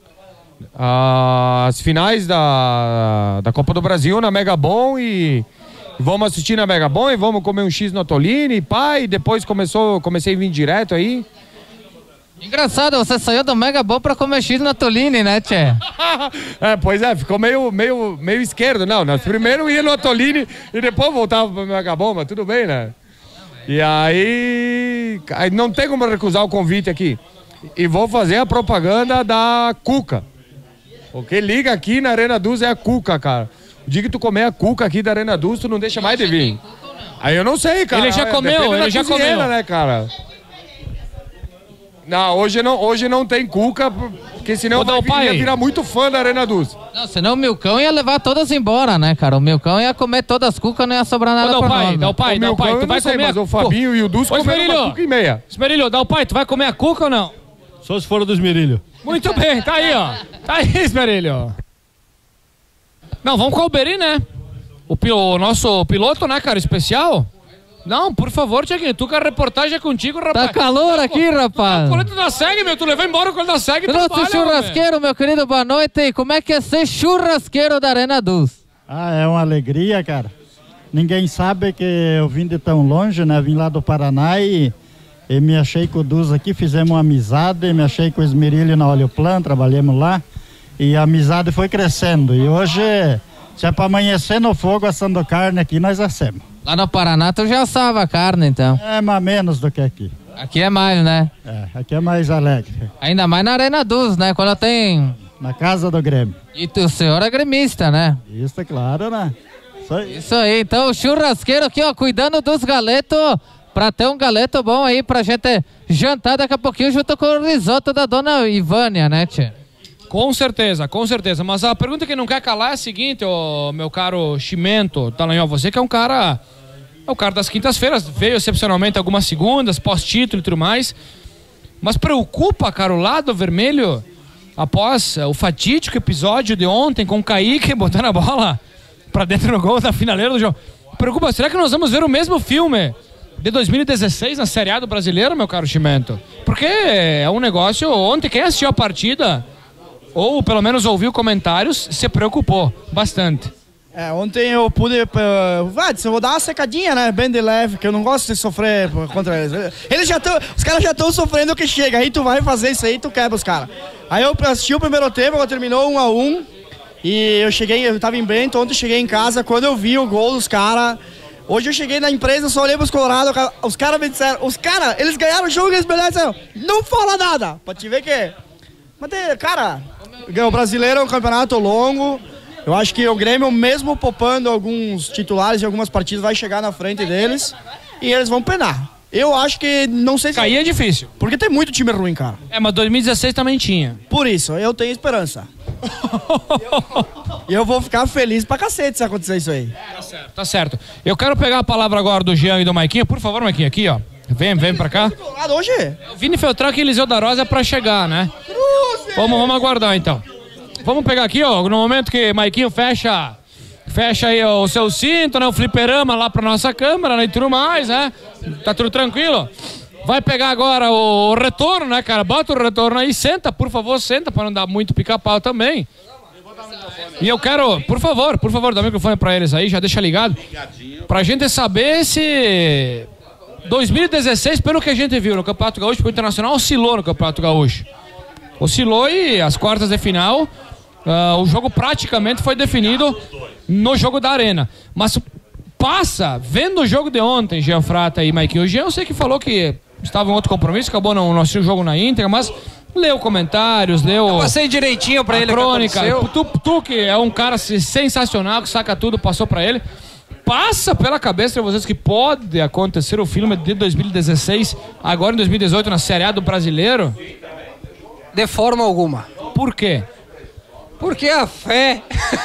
As finais da Copa do Brasil na Mega Bom e vamos assistir na Mega Bom e vamos comer um X no Atolini, e depois comecei a vir direto aí. Engraçado, você saiu do Mega Bom pra comer X no Atolini, né, tchê? Pois é, ficou meio esquerdo, não. Nós primeiro ia no Atolini e depois voltava pro Mega Bom, mas tudo bem, né? E aí não tem como recusar o convite aqui. E vou fazer a propaganda da Cuca. Porque liga aqui na Arena Duz é a Cuca, cara. O dia que tu comer a Cuca aqui da Arena Duz, tu não deixa mais de vir. Aí eu não sei, cara. Ele já comeu, né, cara? Não, hoje não tem Cuca, porque senão ia virar muito fã da Arena Duz. Não, senão o Milcão ia levar todas embora, né, cara? O Milcão ia comer todas as Cucas, não ia sobrar nada pra nós. Dá o pai, tu vai comer mas o Fabinho e o Duz comeram uma Cuca e meia. Esmerilho, dá o pai, tu vai comer a Cuca ou não? Só se for do Esmerilho. Muito bem, tá aí, ó. Tá aí, Esmerilho. Não, vamos com o Alberi, né? O nosso piloto, né, cara, especial. Não, por favor, Tiaguinho, tu com a reportagem é contigo, rapaz. Tá calor aqui, rapaz. O colete da SEG, meu, tu levou embora o colete da SEG e Nosso churrasqueiro, meu querido, boa noite. E como é que é ser churrasqueiro da Arena Duz? É uma alegria, cara. Ninguém sabe que eu vim de tão longe, né? Vim lá do Paraná e me achei com o Duz aqui, fizemos uma amizade, me achei com o Esmerilho na Oleoplan, trabalhamos lá. E a amizade foi crescendo. E hoje, se é pra amanhecer no fogo assando carne aqui, nós assamos. Lá no Paraná tu já assava a carne, então? Mas menos do que aqui. Aqui é mais, né? Aqui é mais alegre. Ainda mais na Arena Duz, né? Quando tem... Na casa do Grêmio. E o senhor é gremista, né? Isso, é claro, né? Isso aí. Então o churrasqueiro aqui, ó, cuidando dos galetos, pra ter um galeto bom aí pra gente jantar daqui a pouquinho junto com o risoto da dona Ivânia, né, tia? Com certeza, com certeza. Mas a pergunta que não quer calar é a seguinte, ô, meu caro Chimento Dallagnol, você que é um cara... É o cara das quintas-feiras, veio excepcionalmente algumas segundas, pós-título e tudo mais. Mas preocupa, cara, o lado vermelho, após o fatídico episódio de ontem com o Kaique botando a bola pra dentro do gol da finaleira do jogo. Preocupa, será que nós vamos ver o mesmo filme de 2016 na Série A do Brasileiro, meu caro Chimento? Porque é um negócio... Ontem, quem assistiu a partida, ou pelo menos ouviu comentários, se preocupou bastante. Ontem eu pude... eu vou dar uma secadinha, né? Bem de leve, que eu não gosto de sofrer contra eles. Os caras já estão sofrendo o que chega. Aí tu vai fazer isso aí, tu quebra os caras. Aí eu assisti o primeiro tempo, terminou 1-1. E eu tava em Bento, ontem eu cheguei em casa, quando eu vi o gol dos caras... Hoje eu cheguei na empresa, só olhei pros Colorado, os caras me disseram... eles ganharam o jogo e eles me disseram, não fala nada, pra te ver que... Mas, cara, o brasileiro é um campeonato longo... Eu acho que o Grêmio, mesmo poupando alguns titulares de algumas partidas, vai chegar na frente deles e eles vão penar. Eu acho que, não sei se... Cair é difícil. Porque tem muito time ruim, cara. Mas 2016 também tinha. Por isso, eu tenho esperança. E eu vou ficar feliz pra cacete se acontecer isso aí. Tá certo. Eu quero pegar a palavra agora do Jean e do Maiquinho. Por favor, Maiquinho, aqui, ó. Vem pra cá. Hoje? O Vini Feltrac e Eliseu da Rosa é pra chegar, né? Vamos aguardar, então. Vamos pegar aqui, ó, no momento que Maiquinho fecha aí o seu cinto, né, o fliperama lá pra nossa câmera, né, e tudo mais, né, tá tudo tranquilo. Vai pegar agora o retorno, né, cara, bota o retorno aí, senta, por favor, senta, pra não dar muito pica-pau também. E eu quero, por favor, dá o microfone pra eles aí, já deixa ligado, pra gente saber se 2016, pelo que a gente viu no Campeonato Gaúcho, porque o Internacional oscilou no Campeonato Gaúcho. Oscilou e as quartas de final... o jogo praticamente foi definido no jogo da Arena. Mas Passa, vendo o jogo de ontem, Jean Frata e Mike. O Jean eu sei que falou que estava em outro compromisso, acabou não assistiu o jogo na íntegra, mas leu comentários, leu... Eu passei direitinho pra ele crônica. Que Tu que é um cara sensacional, que saca tudo, passou pra ele. Passa pela cabeça de vocês que pode acontecer o filme de 2016, agora em 2018, na Série A do Brasileiro? De forma alguma. Por quê? Porque a fé...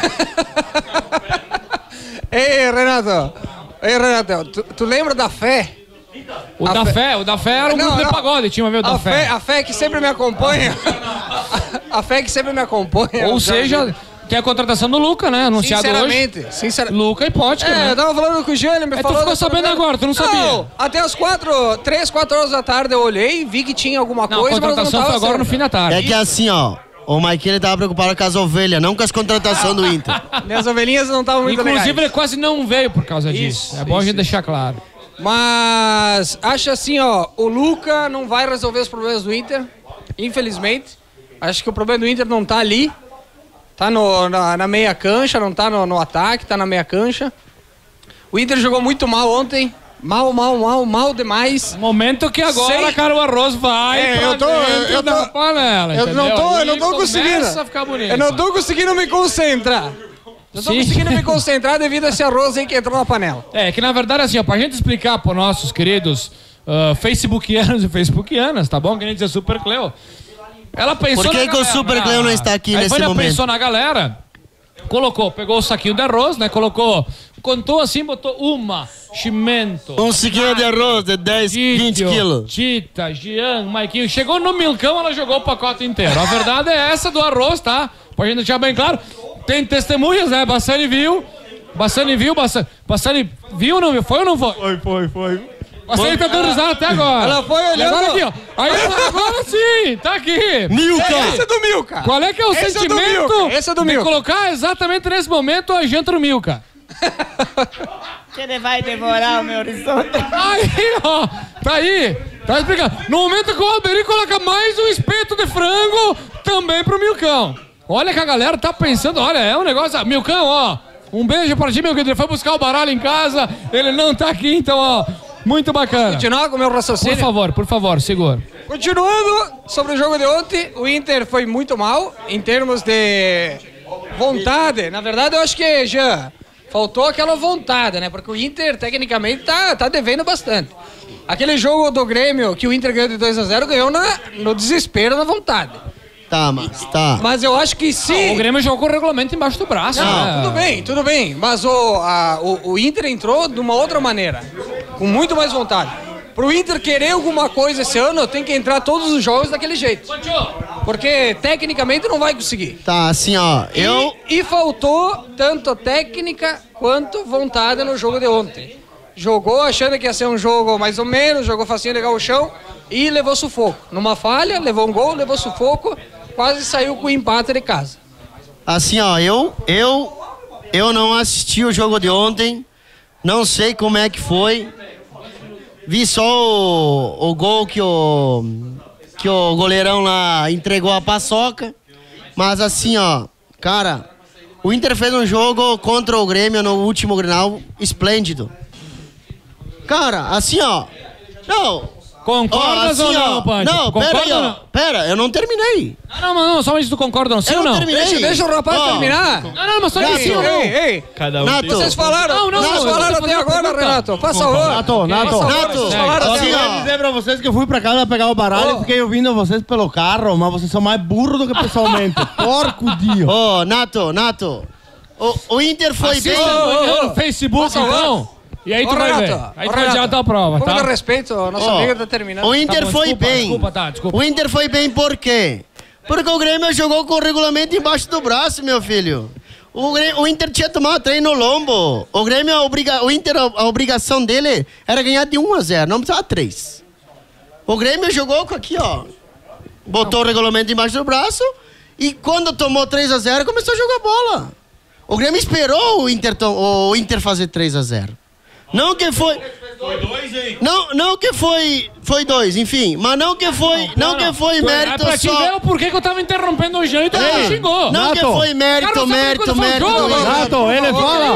Ei, Renato, tu lembra da fé? O da fé era um grupo de pagode, tinha uma vez o da fé. A fé que sempre me acompanha. A fé que sempre me acompanha. Ou seja, tem a contratação do Luca, né? Anunciado hoje. Sinceramente. Luca e Potker, né? Eu tava falando com o Jean, ele me falou... Tu ficou sabendo agora, tu não sabia? Não, até as 3, 4 horas da tarde eu olhei, vi que tinha alguma coisa, a contratação foi agora no fim da tarde. É que assim, ó, o Mike ele tava preocupado com as ovelhas, não com as contratações do Inter. Minhas ovelhinhas não estavam muito legais. Inclusive, ele quase não veio por causa disso. É bom a gente deixar claro. Mas acho assim, ó, o Luca não vai resolver os problemas do Inter, infelizmente. Acho que o problema do Inter não tá ali. Tá na meia cancha, não tá no ataque, tá na meia cancha. O Inter jogou muito mal ontem. Mal demais. Momento que agora, cara, o arroz vai eu da panela, eu não tô conseguindo. A ficar bonito. Eu não tô conseguindo me concentrar. Não tô conseguindo me concentrar devido a esse arroz aí que entrou na panela. É, que na verdade, assim, ó, pra gente explicar pros nossos queridos facebookianos e facebookianas, tá bom? Querendo dizer Super Cleo. Ela pensou Por que o Super Cleo não está aqui nesse momento? Pensou na galera, pegou o saquinho de arroz, né? Contou assim, botou cimento. Um saquinho de arroz de 10, 20 quilos. Tita, Jean, Maiquinho. Chegou no Milcão, ela jogou o pacote inteiro. A verdade é essa do arroz, tá? Pra gente deixar bem claro. Tem testemunhas, né? Bassani viu, não viu? Foi ou não foi? Foi. Bassani tá dando risada até agora. Ela foi olhando. Agora aqui, ó. Agora sim, tá aqui. Milka. Esse é do Milka. Qual é que é o sentimento de colocar exatamente nesse momento a janta no Milka? Que ele vai devorar o meu risoto. Aí, ó. Tá aí. Tá explicando. No momento que o Alberi coloca mais um espeto de frango também pro Milcão. Olha que a galera tá pensando, olha, é um negócio... Milcão, ó, um beijo pra ti, Milcão. Ele foi buscar o baralho em casa, ele não tá aqui, então, ó, muito bacana. Continuar com o meu raciocínio? Por favor, segura. Continuando sobre o jogo de ontem, o Inter foi muito mal em termos de vontade. Na verdade, eu acho que já faltou aquela vontade, né? Porque o Inter, tecnicamente, tá devendo bastante. Aquele jogo do Grêmio que o Inter ganhou de 2-0, ganhou no desespero, na vontade. Mas eu acho que sim. O Grêmio jogou o regulamento embaixo do braço. Não, né? tudo bem. Mas o Inter entrou de uma outra maneira, com muito mais vontade. Pro Inter querer alguma coisa esse ano, tem que entrar todos os jogos daquele jeito. Porque tecnicamente não vai conseguir. Tá, assim, ó. E faltou tanto técnica quanto vontade no jogo de ontem. Jogou achando que ia ser um jogo mais ou menos, jogou facinho, legal o chão e levou sufoco. Numa falha, levou um gol, levou sufoco, quase saiu com o empate de casa. Assim, ó, eu não assisti o jogo de ontem, não sei como é que foi. Vi só o gol que o goleirão lá entregou a paçoca. Mas assim, ó, cara, o Inter fez um jogo contra o Grêmio no último Grenal esplêndido. Cara, assim, ó. Não. Concordas assim, ou não, Pancho? Não, pera aí, ó. Pera, eu não terminei. Não, só mas tu concorda não? Sim ou não? Deixa o rapaz terminar. Não, mas só que sim ou não? Ei, cada um Nato. Vocês falaram, vocês falaram até agora, Renato. Faça favor. Nato. Vocês falaram Assim, até ó, agora. dizer pra vocês que eu fui pra casa pegar o baralho e fiquei ouvindo vocês pelo carro, mas vocês são mais burros do que pessoalmente. Porco dia. Ô, Nato. O Inter foi bem... no Facebook, então. E aí tu vai ver. Aí tu vai adiantar a prova, tá? Com todo respeito, a nossa amiga tá terminando. O Inter foi bem. Desculpa. O Inter foi bem por quê? Porque o Grêmio jogou com o regulamento embaixo do braço, meu filho. O Inter tinha tomado treino no lombo. O Grêmio, o Inter, a obrigação dele era ganhar de 1-0, não precisava 3. O Grêmio jogou com aqui, ó. Botou o regulamento embaixo do braço e quando tomou 3-0 começou a jogar bola. O Grêmio esperou o Inter fazer 3-0. Não que foi... Não que foi 2, enfim. Mas não que foi mérito pra te só... ver o porquê que eu tava interrompendo o Jean e tu me xingou. Não que foi mérito. Exato, ele fala.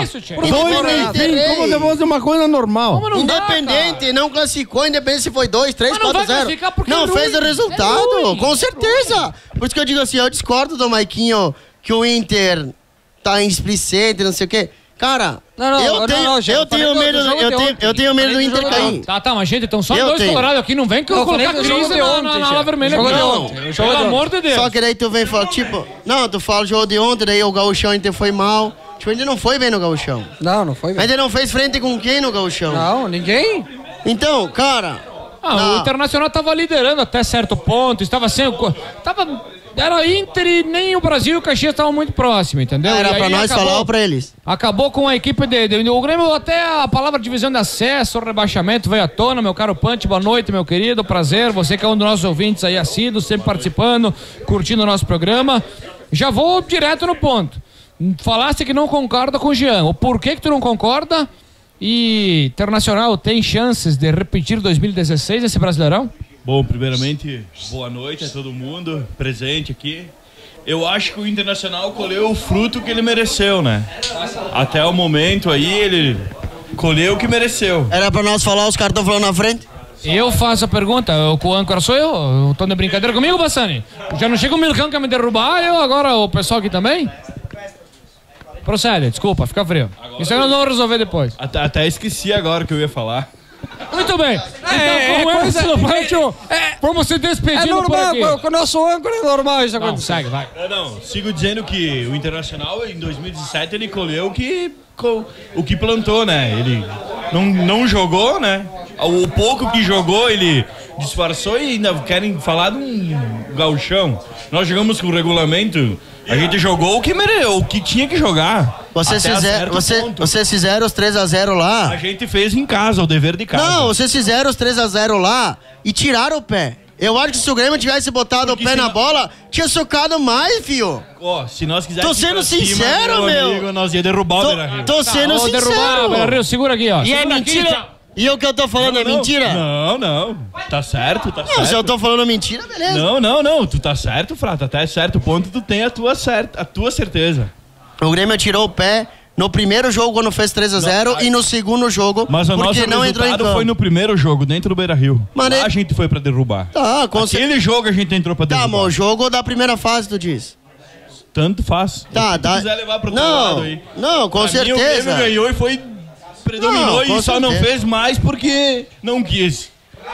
Como se fosse uma coisa normal. Independente, não classificou, independente se foi 2, 3, 4, 0. Não fez o resultado, com certeza. Por isso que eu digo assim, eu discordo do Maiquinho que o Inter tá explicente, não sei o quê. Cara, eu tenho medo do Inter cair. Tá, mas gente, então só dois colorados aqui, não vem que eu colocar crise na ala vermelha. Pelo amor de Deus. Só que daí tu vem falar, tipo, não, tu fala o jogo de ontem, daí o Gauchão Inter foi mal. Tipo, ainda não foi bem no Gauchão. Não foi bem. Ainda não fez frente com quem no Gauchão? Não, ninguém. Então, cara... O Internacional tava liderando até certo ponto, estava sendo... Era Inter e nem o Brasil e o Caxias estavam muito próximos, entendeu? Era pra nós falar ou pra eles? Acabou com a equipe o Grêmio, até a palavra divisão de acesso, rebaixamento veio à tona, meu caro Punch, boa noite, meu querido, prazer, você que é um dos nossos ouvintes aí assíduos, sempre participando, curtindo o nosso programa. Já vou direto no ponto. Falaste que não concorda com o Jean, o porquê que tu não concorda? E Internacional tem chances de repetir 2016 esse Brasileirão? Bom, primeiramente, boa noite a todo mundo presente aqui. Eu acho que o Internacional colheu o fruto que ele mereceu, né? Até o momento aí, ele colheu o que mereceu. Era pra nós falar, os caras estão falando na frente? Eu faço a pergunta, o âncora sou eu? Estão de brincadeira comigo, Bassani? Já não chega o Milcão que quer me derrubar, eu agora, o pessoal aqui também? Procede, desculpa, fica frio. Isso aí nós vamos resolver depois. Até esqueci agora o que eu ia falar. Muito bem. Então, vamos se despedindo por aqui. Com o nosso âncora é normal isso acontecer. Segue, vai. Sigo dizendo que o Internacional, em 2017, ele colheu o que plantou, né? Ele não jogou, né? O pouco que jogou, ele disfarçou e ainda querem falar de um gauchão. Nós jogamos com o regulamento, a gente jogou o que tinha que jogar. Vocês fizeram os 3-0 lá. A gente fez em casa, o dever de casa. Não, vocês fizeram os 3-0 lá e tiraram o pé. Eu acho que se o Grêmio tivesse botado o pé na bola, tinha socado mais, fio. Se nós quiséssemos. Tô sendo sincero, meu. Amigo, nós ia derrubar o Beira-Rio. Tô sendo sincero. Beira-Rio, segura aqui, ó. E é mentira? E o que eu tô falando é mentira? Não. Tá certo, tá certo. Não, se eu tô falando mentira, beleza. Não. Tu tá certo, Frata. Até certo ponto tu tem a tua certeza. O Grêmio tirou o pé no primeiro jogo quando fez 3-0 e no segundo jogo mas o porque nosso não entrou em campo. Foi no primeiro jogo, dentro do Beira-Rio. Lá a gente foi pra derrubar. Tá, aquele jogo a gente entrou pra derrubar. Tá, mas o jogo da primeira fase, tu diz. Tanto faz. Tá, se quiser levar pro outro lado aí. Não, com certeza. O Grêmio ganhou e predominou e só não fez mais porque não quis.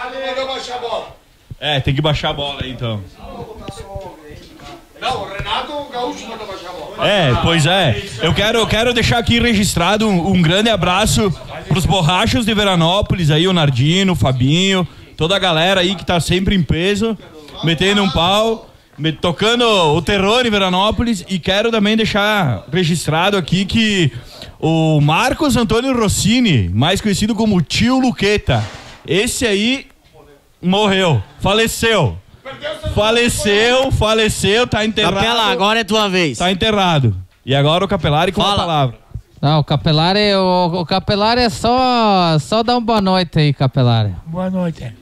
Tem que baixar a bola aí, então. Não, o Renato Gaúcho mandou baixar a bola. Pois é. Eu quero deixar aqui registrado um grande abraço pros borrachos de Veranópolis aí, o Nardino, o Fabinho, toda a galera aí que tá sempre em peso, metendo um pau, tocando o terror em Veranópolis. E quero também deixar registrado aqui que o Marcos Antônio Rossini, mais conhecido como Tio Luqueta, esse aí morreu, faleceu, tá enterrado. Capela, agora é tua vez. Tá enterrado. E agora o Capelari com a palavra. Não, o Capelari é só dar uma boa noite aí, Capelari. Boa noite.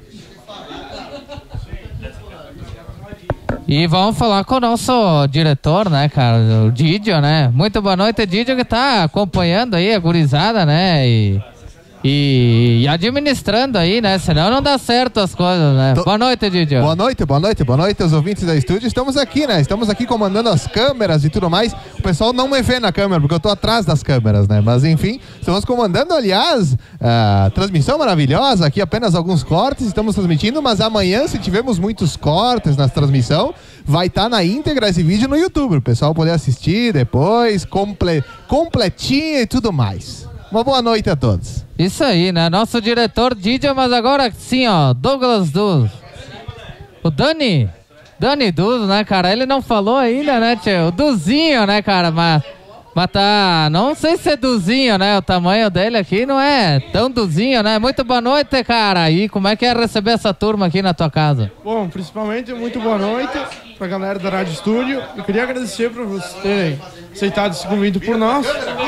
E vamos falar com o nosso diretor, né, cara, o Didio, né? Muito boa noite, Didio, que tá acompanhando aí a gurizada, né? E administrando aí, né? Senão não dá certo as coisas, né? Boa noite, Didio. Boa noite aos ouvintes da estúdio. Estamos aqui, né? Estamos aqui comandando as câmeras e tudo mais. O pessoal não me vê na câmera, porque eu tô atrás das câmeras, né? Mas enfim, estamos comandando, aliás, a transmissão maravilhosa. Aqui apenas alguns cortes estamos transmitindo, mas amanhã, se tivermos muitos cortes na transmissão, vai estar na íntegra esse vídeo no YouTube. O pessoal poder assistir depois, completinho e tudo mais. Uma boa noite a todos. Isso aí, né? Nosso diretor Didio, mas agora sim, ó, Douglas Duz. O Dani Duz, né, cara? Ele não falou ainda, né, tio? O Duzinho, né, cara? Mas Mas tá, não sei se é Duzinho, né? O tamanho dele aqui não é tão Duzinho, né? Muito boa noite, cara. E como é que é receber essa turma aqui na tua casa? Bom, principalmente muito boa noite pra galera da Rádio Estúdio. Eu queria agradecer por vocês terem aceitado esse convite por nós.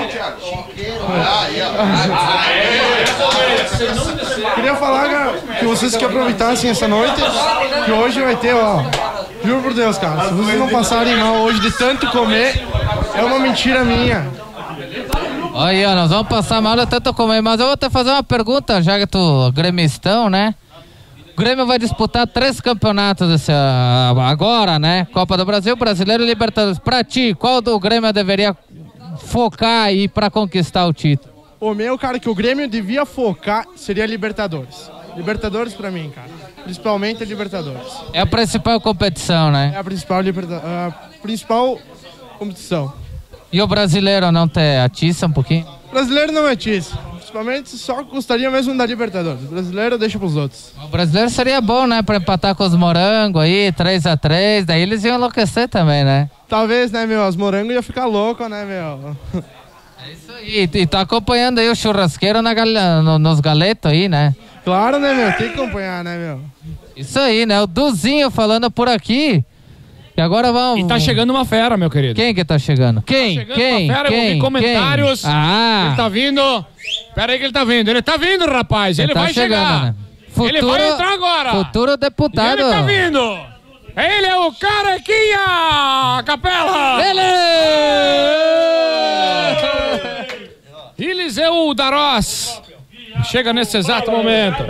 Queria falar que vocês que aproveitassem essa noite, que hoje vai ter, ó. Juro por Deus, cara, se vocês não passarem mal hoje de tanto comer, é uma mentira minha. Olha, nós vamos passar mal de tanto comer, mas eu vou te fazer uma pergunta, já que tu gremistão, né? O Grêmio vai disputar 3 campeonatos agora, né? Copa do Brasil, Brasileiro e Libertadores. Pra ti, qual do Grêmio deveria focar aí pra conquistar o título? O meu, cara, que o Grêmio devia focar seria Libertadores. Libertadores pra mim, cara. Principalmente a Libertadores. É a principal competição, né? É a principal competição. E o brasileiro não te atiça um pouquinho? O brasileiro não atiça. Principalmente só gostaria mesmo da Libertadores. O brasileiro deixa pros outros. O brasileiro seria bom, né? Pra empatar com os morangos aí, 3-3. Daí eles iam enlouquecer também, né? Talvez, né, meu? Os morangos iam ficar loucos, né, meu? É isso aí. E tá acompanhando aí o churrasqueiro nos galetos aí, né? Claro, né, meu? Tem que acompanhar, né, meu? Isso aí, né? O Duzinho falando por aqui. E agora vamos... E tá chegando uma fera, meu querido. Quem que tá chegando? Quem? Tá chegando uma fera, eu ouvi comentários. Ah. Ele tá vindo. Pera aí que ele tá vindo. Ele tá vindo, rapaz. Ele tá vai chegando, chegar. né? Ele vai entrar agora. Futuro deputado. Ele tá vindo. Ele é o Carequinha! Capela! Eliseu Darós. Chega nesse exato momento.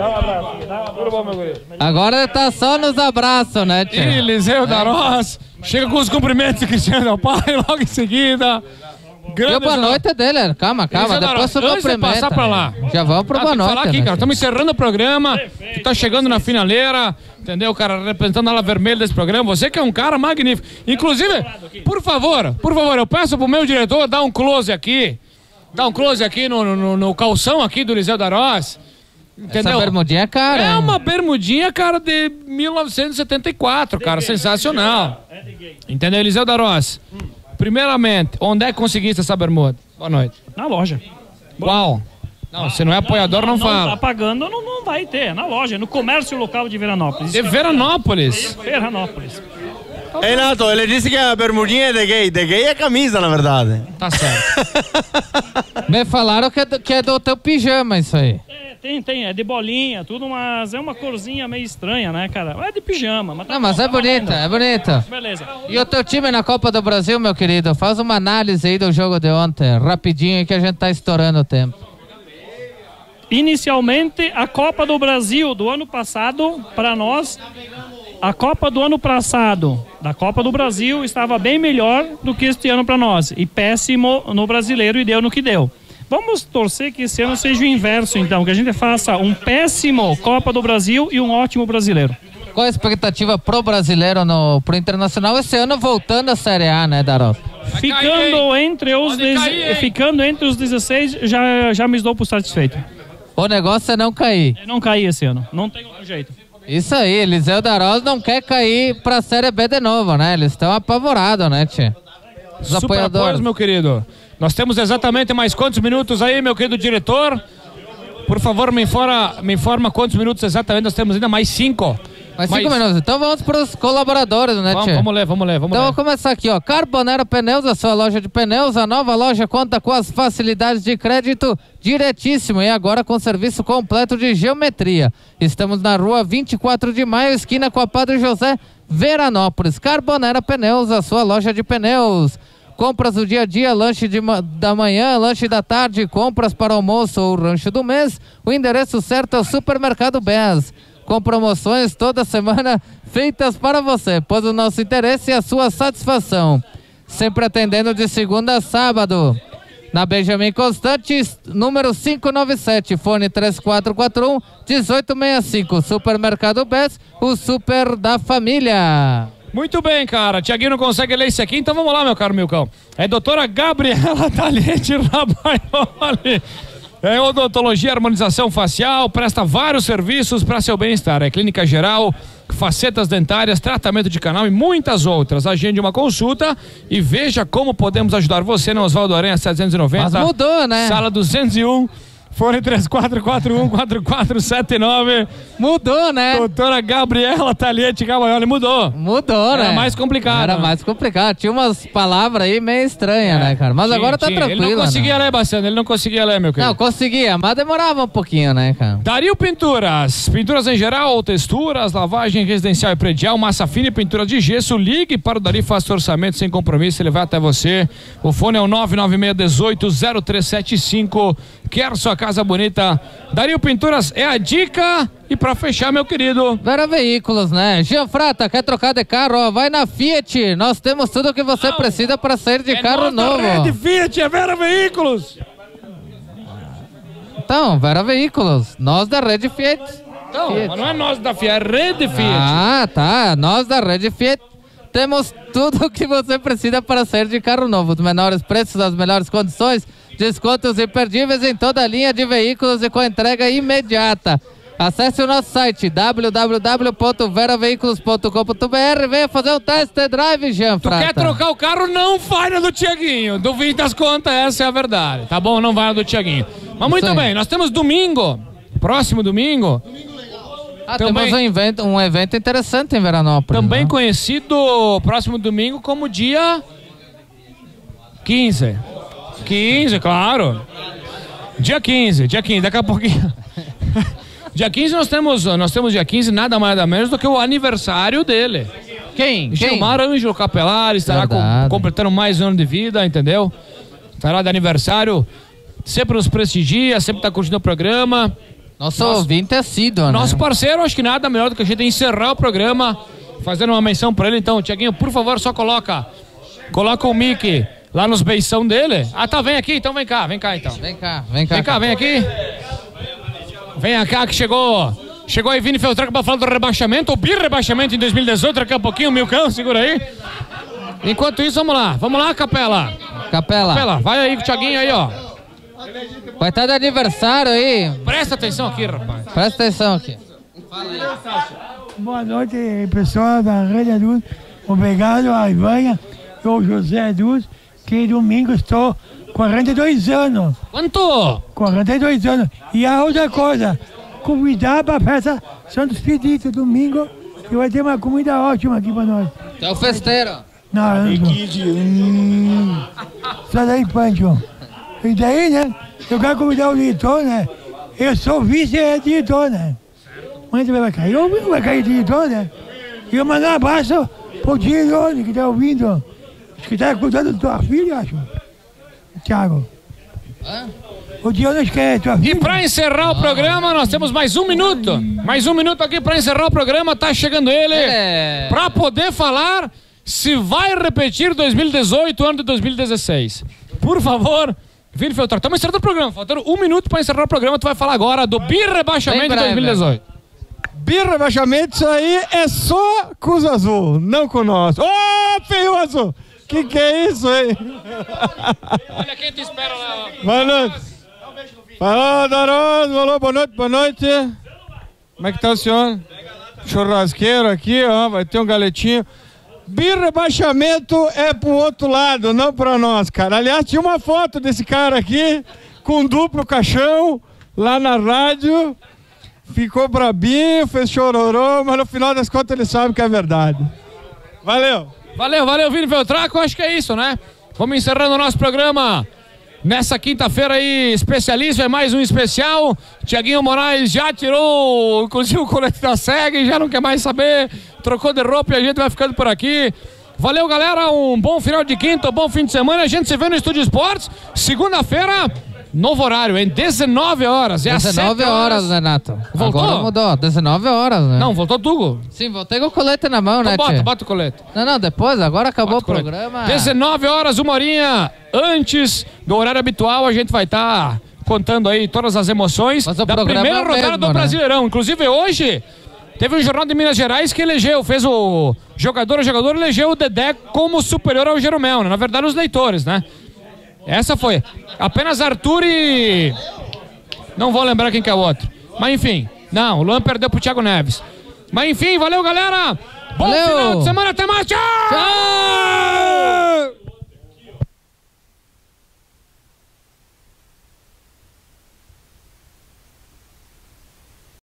Agora ele tá só nos abraços, né, tia? Eliseu Darós. Chega com os cumprimentos de Cristiano Del Pai logo em seguida. Deu boa noite dele. Calma. Depois tu cumprimenta. Passar pra lá. Já vamos pro boa noite. Falar aqui, né, cara. Estamos encerrando o programa. Tu tá chegando na finaleira. Entendeu, cara? Representando a ala vermelha desse programa. Você que é um cara magnífico. Inclusive, por favor, eu peço pro meu diretor dar um close aqui. Dá um close aqui no calção aqui do Eliseu Darós. Entendeu? Essa bermudinha é cara. É uma bermudinha, cara, de 1974, cara. Sensacional. Entendeu, Eliseu Darós? Primeiramente, onde é que conseguiste essa bermuda? Boa noite. Na loja. Qual? Não, se não é apoiador, não fala. Não tá pagando, não vai ter. Na loja, no comércio local de Veranópolis. De Veranópolis? Veranópolis. Ei, Nato, ele disse que a bermudinha é de gay. De gay é camisa, na verdade. Tá certo. Me falaram que é do teu pijama isso aí. Tem. É de bolinha, tudo, mas é uma corzinha meio estranha, né, cara? É de pijama. Mas tá não, mas é bonita, é bonita. Beleza. E o teu time na Copa do Brasil, meu querido? Faz uma análise aí do jogo de ontem, rapidinho, que a gente tá estourando o tempo. Inicialmente, a Copa do Brasil do ano passado, para nós, a Copa do ano passado da Copa do Brasil estava bem melhor do que este ano para nós. E péssimo no brasileiro e deu no que deu. Vamos torcer que esse ano seja o inverso, então, que a gente faça um péssimo Copa do Brasil e um ótimo brasileiro. Qual a expectativa pro brasileiro, pro internacional, esse ano voltando à Série A, né, Darol? Ficando entre os 16, já me dou por satisfeito. O negócio é não cair. É não cair esse ano, não tem outro jeito. Isso aí, Eliseu Darós não quer cair pra Série B de novo, né? Eles estão apavorados, né, tia? Os Super apoiadores. apoios, meu querido. Nós temos exatamente mais quantos minutos aí, meu querido diretor? Por favor, me informa quantos minutos exatamente. Nós temos ainda mais 5. Mais 5 minutos. Então vamos para os colaboradores, né, tia? Vamos ler. Então vamos começar aqui, ó. Carbonera Pneus, a sua loja de pneus. A nova loja conta com as facilidades de crédito diretíssimo e agora com serviço completo de geometria. Estamos na rua 24 de maio, esquina com a Padre José, Veranópolis. Carbonera Pneus, a sua loja de pneus. Compras do dia a dia, lanche da manhã, lanche da tarde, compras para almoço ou rancho do mês. O endereço certo é o Supermercado Bez, com promoções toda semana feitas para você, pois o nosso interesse é a sua satisfação. Sempre atendendo de segunda a sábado. Na Benjamin Constante, número 597, fone 3441-1865. Supermercado Bez, o super da família. Muito bem, cara. Tiaguinho não consegue ler isso aqui, então vamos lá, meu caro Milcão. É doutora Gabriela Taliente Rabaioli. É odontologia, harmonização facial, presta vários serviços para seu bem-estar. É clínica geral, facetas dentárias, tratamento de canal e muitas outras. Agende uma consulta e veja como podemos ajudar você na Oswaldo Aranha 790. Mas mudou, né? Sala 201. Fone 3441-4479. Mudou, né? Doutora Gabriela Taliete Cavalholi, mudou. Mudou, né? Era mais complicado. Era mais complicado. Tinha umas palavras aí meio estranhas, né, cara? Mas agora tá tranquilo. Ele não conseguia ler, Bastiano. Ele não conseguia ler, meu querido. Não, conseguia, mas demorava um pouquinho, né, cara? Dario Pinturas. Pinturas em geral, texturas, lavagem residencial e predial, massa fina e pintura de gesso. Ligue para o Dari, faça orçamento sem compromisso, ele vai até você. O fone é o 996180375. Quer sua casa bonita? Dario Pinturas é a dica. E pra fechar, meu querido, Vera Veículos, né? Jean Frata, quer trocar de carro? Ó, vai na Fiat. Nós temos tudo o que você precisa para sair de carro novo. Rede Fiat, é Vera Veículos. Então, Vera Veículos, nós da Rede Fiat. Não, mas não é nós da Fiat, é Rede Fiat. Ah, tá. Nós da Rede Fiat temos tudo o que você precisa para sair de carro novo. Os menores preços, as melhores condições, descontos imperdíveis em toda a linha de veículos e com entrega imediata. Acesse o nosso site www.veraveículos.com.br e venha fazer um test drive, Jean Frata. Tu quer trocar o carro? Não vai na do Tiaguinho. Do fim das contas, essa é a verdade. Tá bom? Não vai na do Tiaguinho. Mas muito bem, nós temos domingo, próximo domingo. Temos um evento interessante em Veranópolis. Também conhecido, próximo domingo, como dia 15. 15, claro. Dia 15, daqui a pouquinho. Dia 15 nós temos dia 15 nada mais nada menos do que o aniversário dele. Quem? Gilmar Ângelo Capelari estará completando mais um ano de vida, entendeu? Estará de aniversário, sempre nos prestigia, sempre está curtindo o programa. Nosso ouvinte é síduo, né? Nosso parceiro, acho que nada melhor do que a gente encerrar o programa fazendo uma menção para ele. Então, Tiaguinho, por favor, só coloca o mic lá nos beição dele. Ah, tá, vem aqui, então vem cá então. Vem cá. Vem aqui. Vem cá que chegou aí Vini Feltraco pra falar do rebaixamento, ou bi-rebaixamento em 2018, daqui a pouquinho, o Milcão, segura aí. Enquanto isso, vamos lá, Capela, vai aí com o Thiaguinho aí, ó. Vai estar de aniversário aí. Presta atenção aqui, rapaz. Presta atenção aqui. Boa noite, pessoal da Rede Aduz. Obrigado a Ivanha e ao José Aduz, que domingo estou 42 anos. Quanto? 42 anos. E a outra coisa, convidar para a festa Santos Expedito, domingo, que vai ter uma comida ótima aqui para nós. É o festeiro. Não. Só daí, Pancho. E daí, né, eu quero convidar o diretor, né? Eu sou vice-diretor, né? Mas vai cair, ou vai cair diretor, né? E eu mandar um abraço pro diretor que está ouvindo, que está cuidando da tua filha, acho. Thiago. O Dionis quer tua vida. E pra encerrar o programa, nós temos mais um minuto. Mais um minuto aqui pra encerrar o programa. Tá chegando ele pra poder falar se vai repetir 2018, ano de 2016. Por favor, Vini Feltraco. Estamos encerrando o programa. Faltando um minuto pra encerrar o programa. Tu vai falar agora do bi-rebaixamento de 2018. Bi-rebaixamento, isso aí é só Cruz Azul, não com nós. Ô, feioso! Que é isso, hein? Olha quem te espera lá. Boa noite. Falou, Daroso. Falou, boa noite. Como é que tá o senhor? Churrasqueiro aqui, ó. Vai ter um galetinho. Bi-rebaixamento é pro outro lado, não pra nós, cara. Aliás, tinha uma foto desse cara aqui com duplo caixão lá na rádio. Ficou brabinho, fez chororô, mas no final das contas ele sabe que é verdade. Valeu. Valeu, Vini Feltraco. Acho que é isso, né? Vamos encerrando o nosso programa nessa quinta-feira aí, especialíssimo, é mais um especial. Tiaguinho Moraes já tirou, inclusive, o colete da SEG, já não quer mais saber, trocou de roupa e a gente vai ficando por aqui. Valeu, galera, um bom final de quinta, um bom fim de semana. A gente se vê no Estúdio Esportes, segunda-feira, novo horário, em 19 horas. É 19 horas, Renato. Voltou? Agora mudou, 19 horas, né? Não, voltou tudo. Sim, voltei com o colete na mão, né, tchê? Bota o colete. Não, depois, agora acabou o programa. 19 horas, uma horinha antes do horário habitual, a gente vai estar contando aí todas as emoções da primeira rodada do Brasileirão. Inclusive, hoje, teve um jornal de Minas Gerais que fez o jogador elegeu o Dedé como superior ao Jeromel, né? Na verdade, os leitores, né? Essa foi. Apenas Arthur e Não vou lembrar quem que é o outro. Mas enfim, não, o Luan perdeu pro Thiago Neves. Mas enfim, valeu, galera! Bom final de semana, até mais, tchau! Tchau!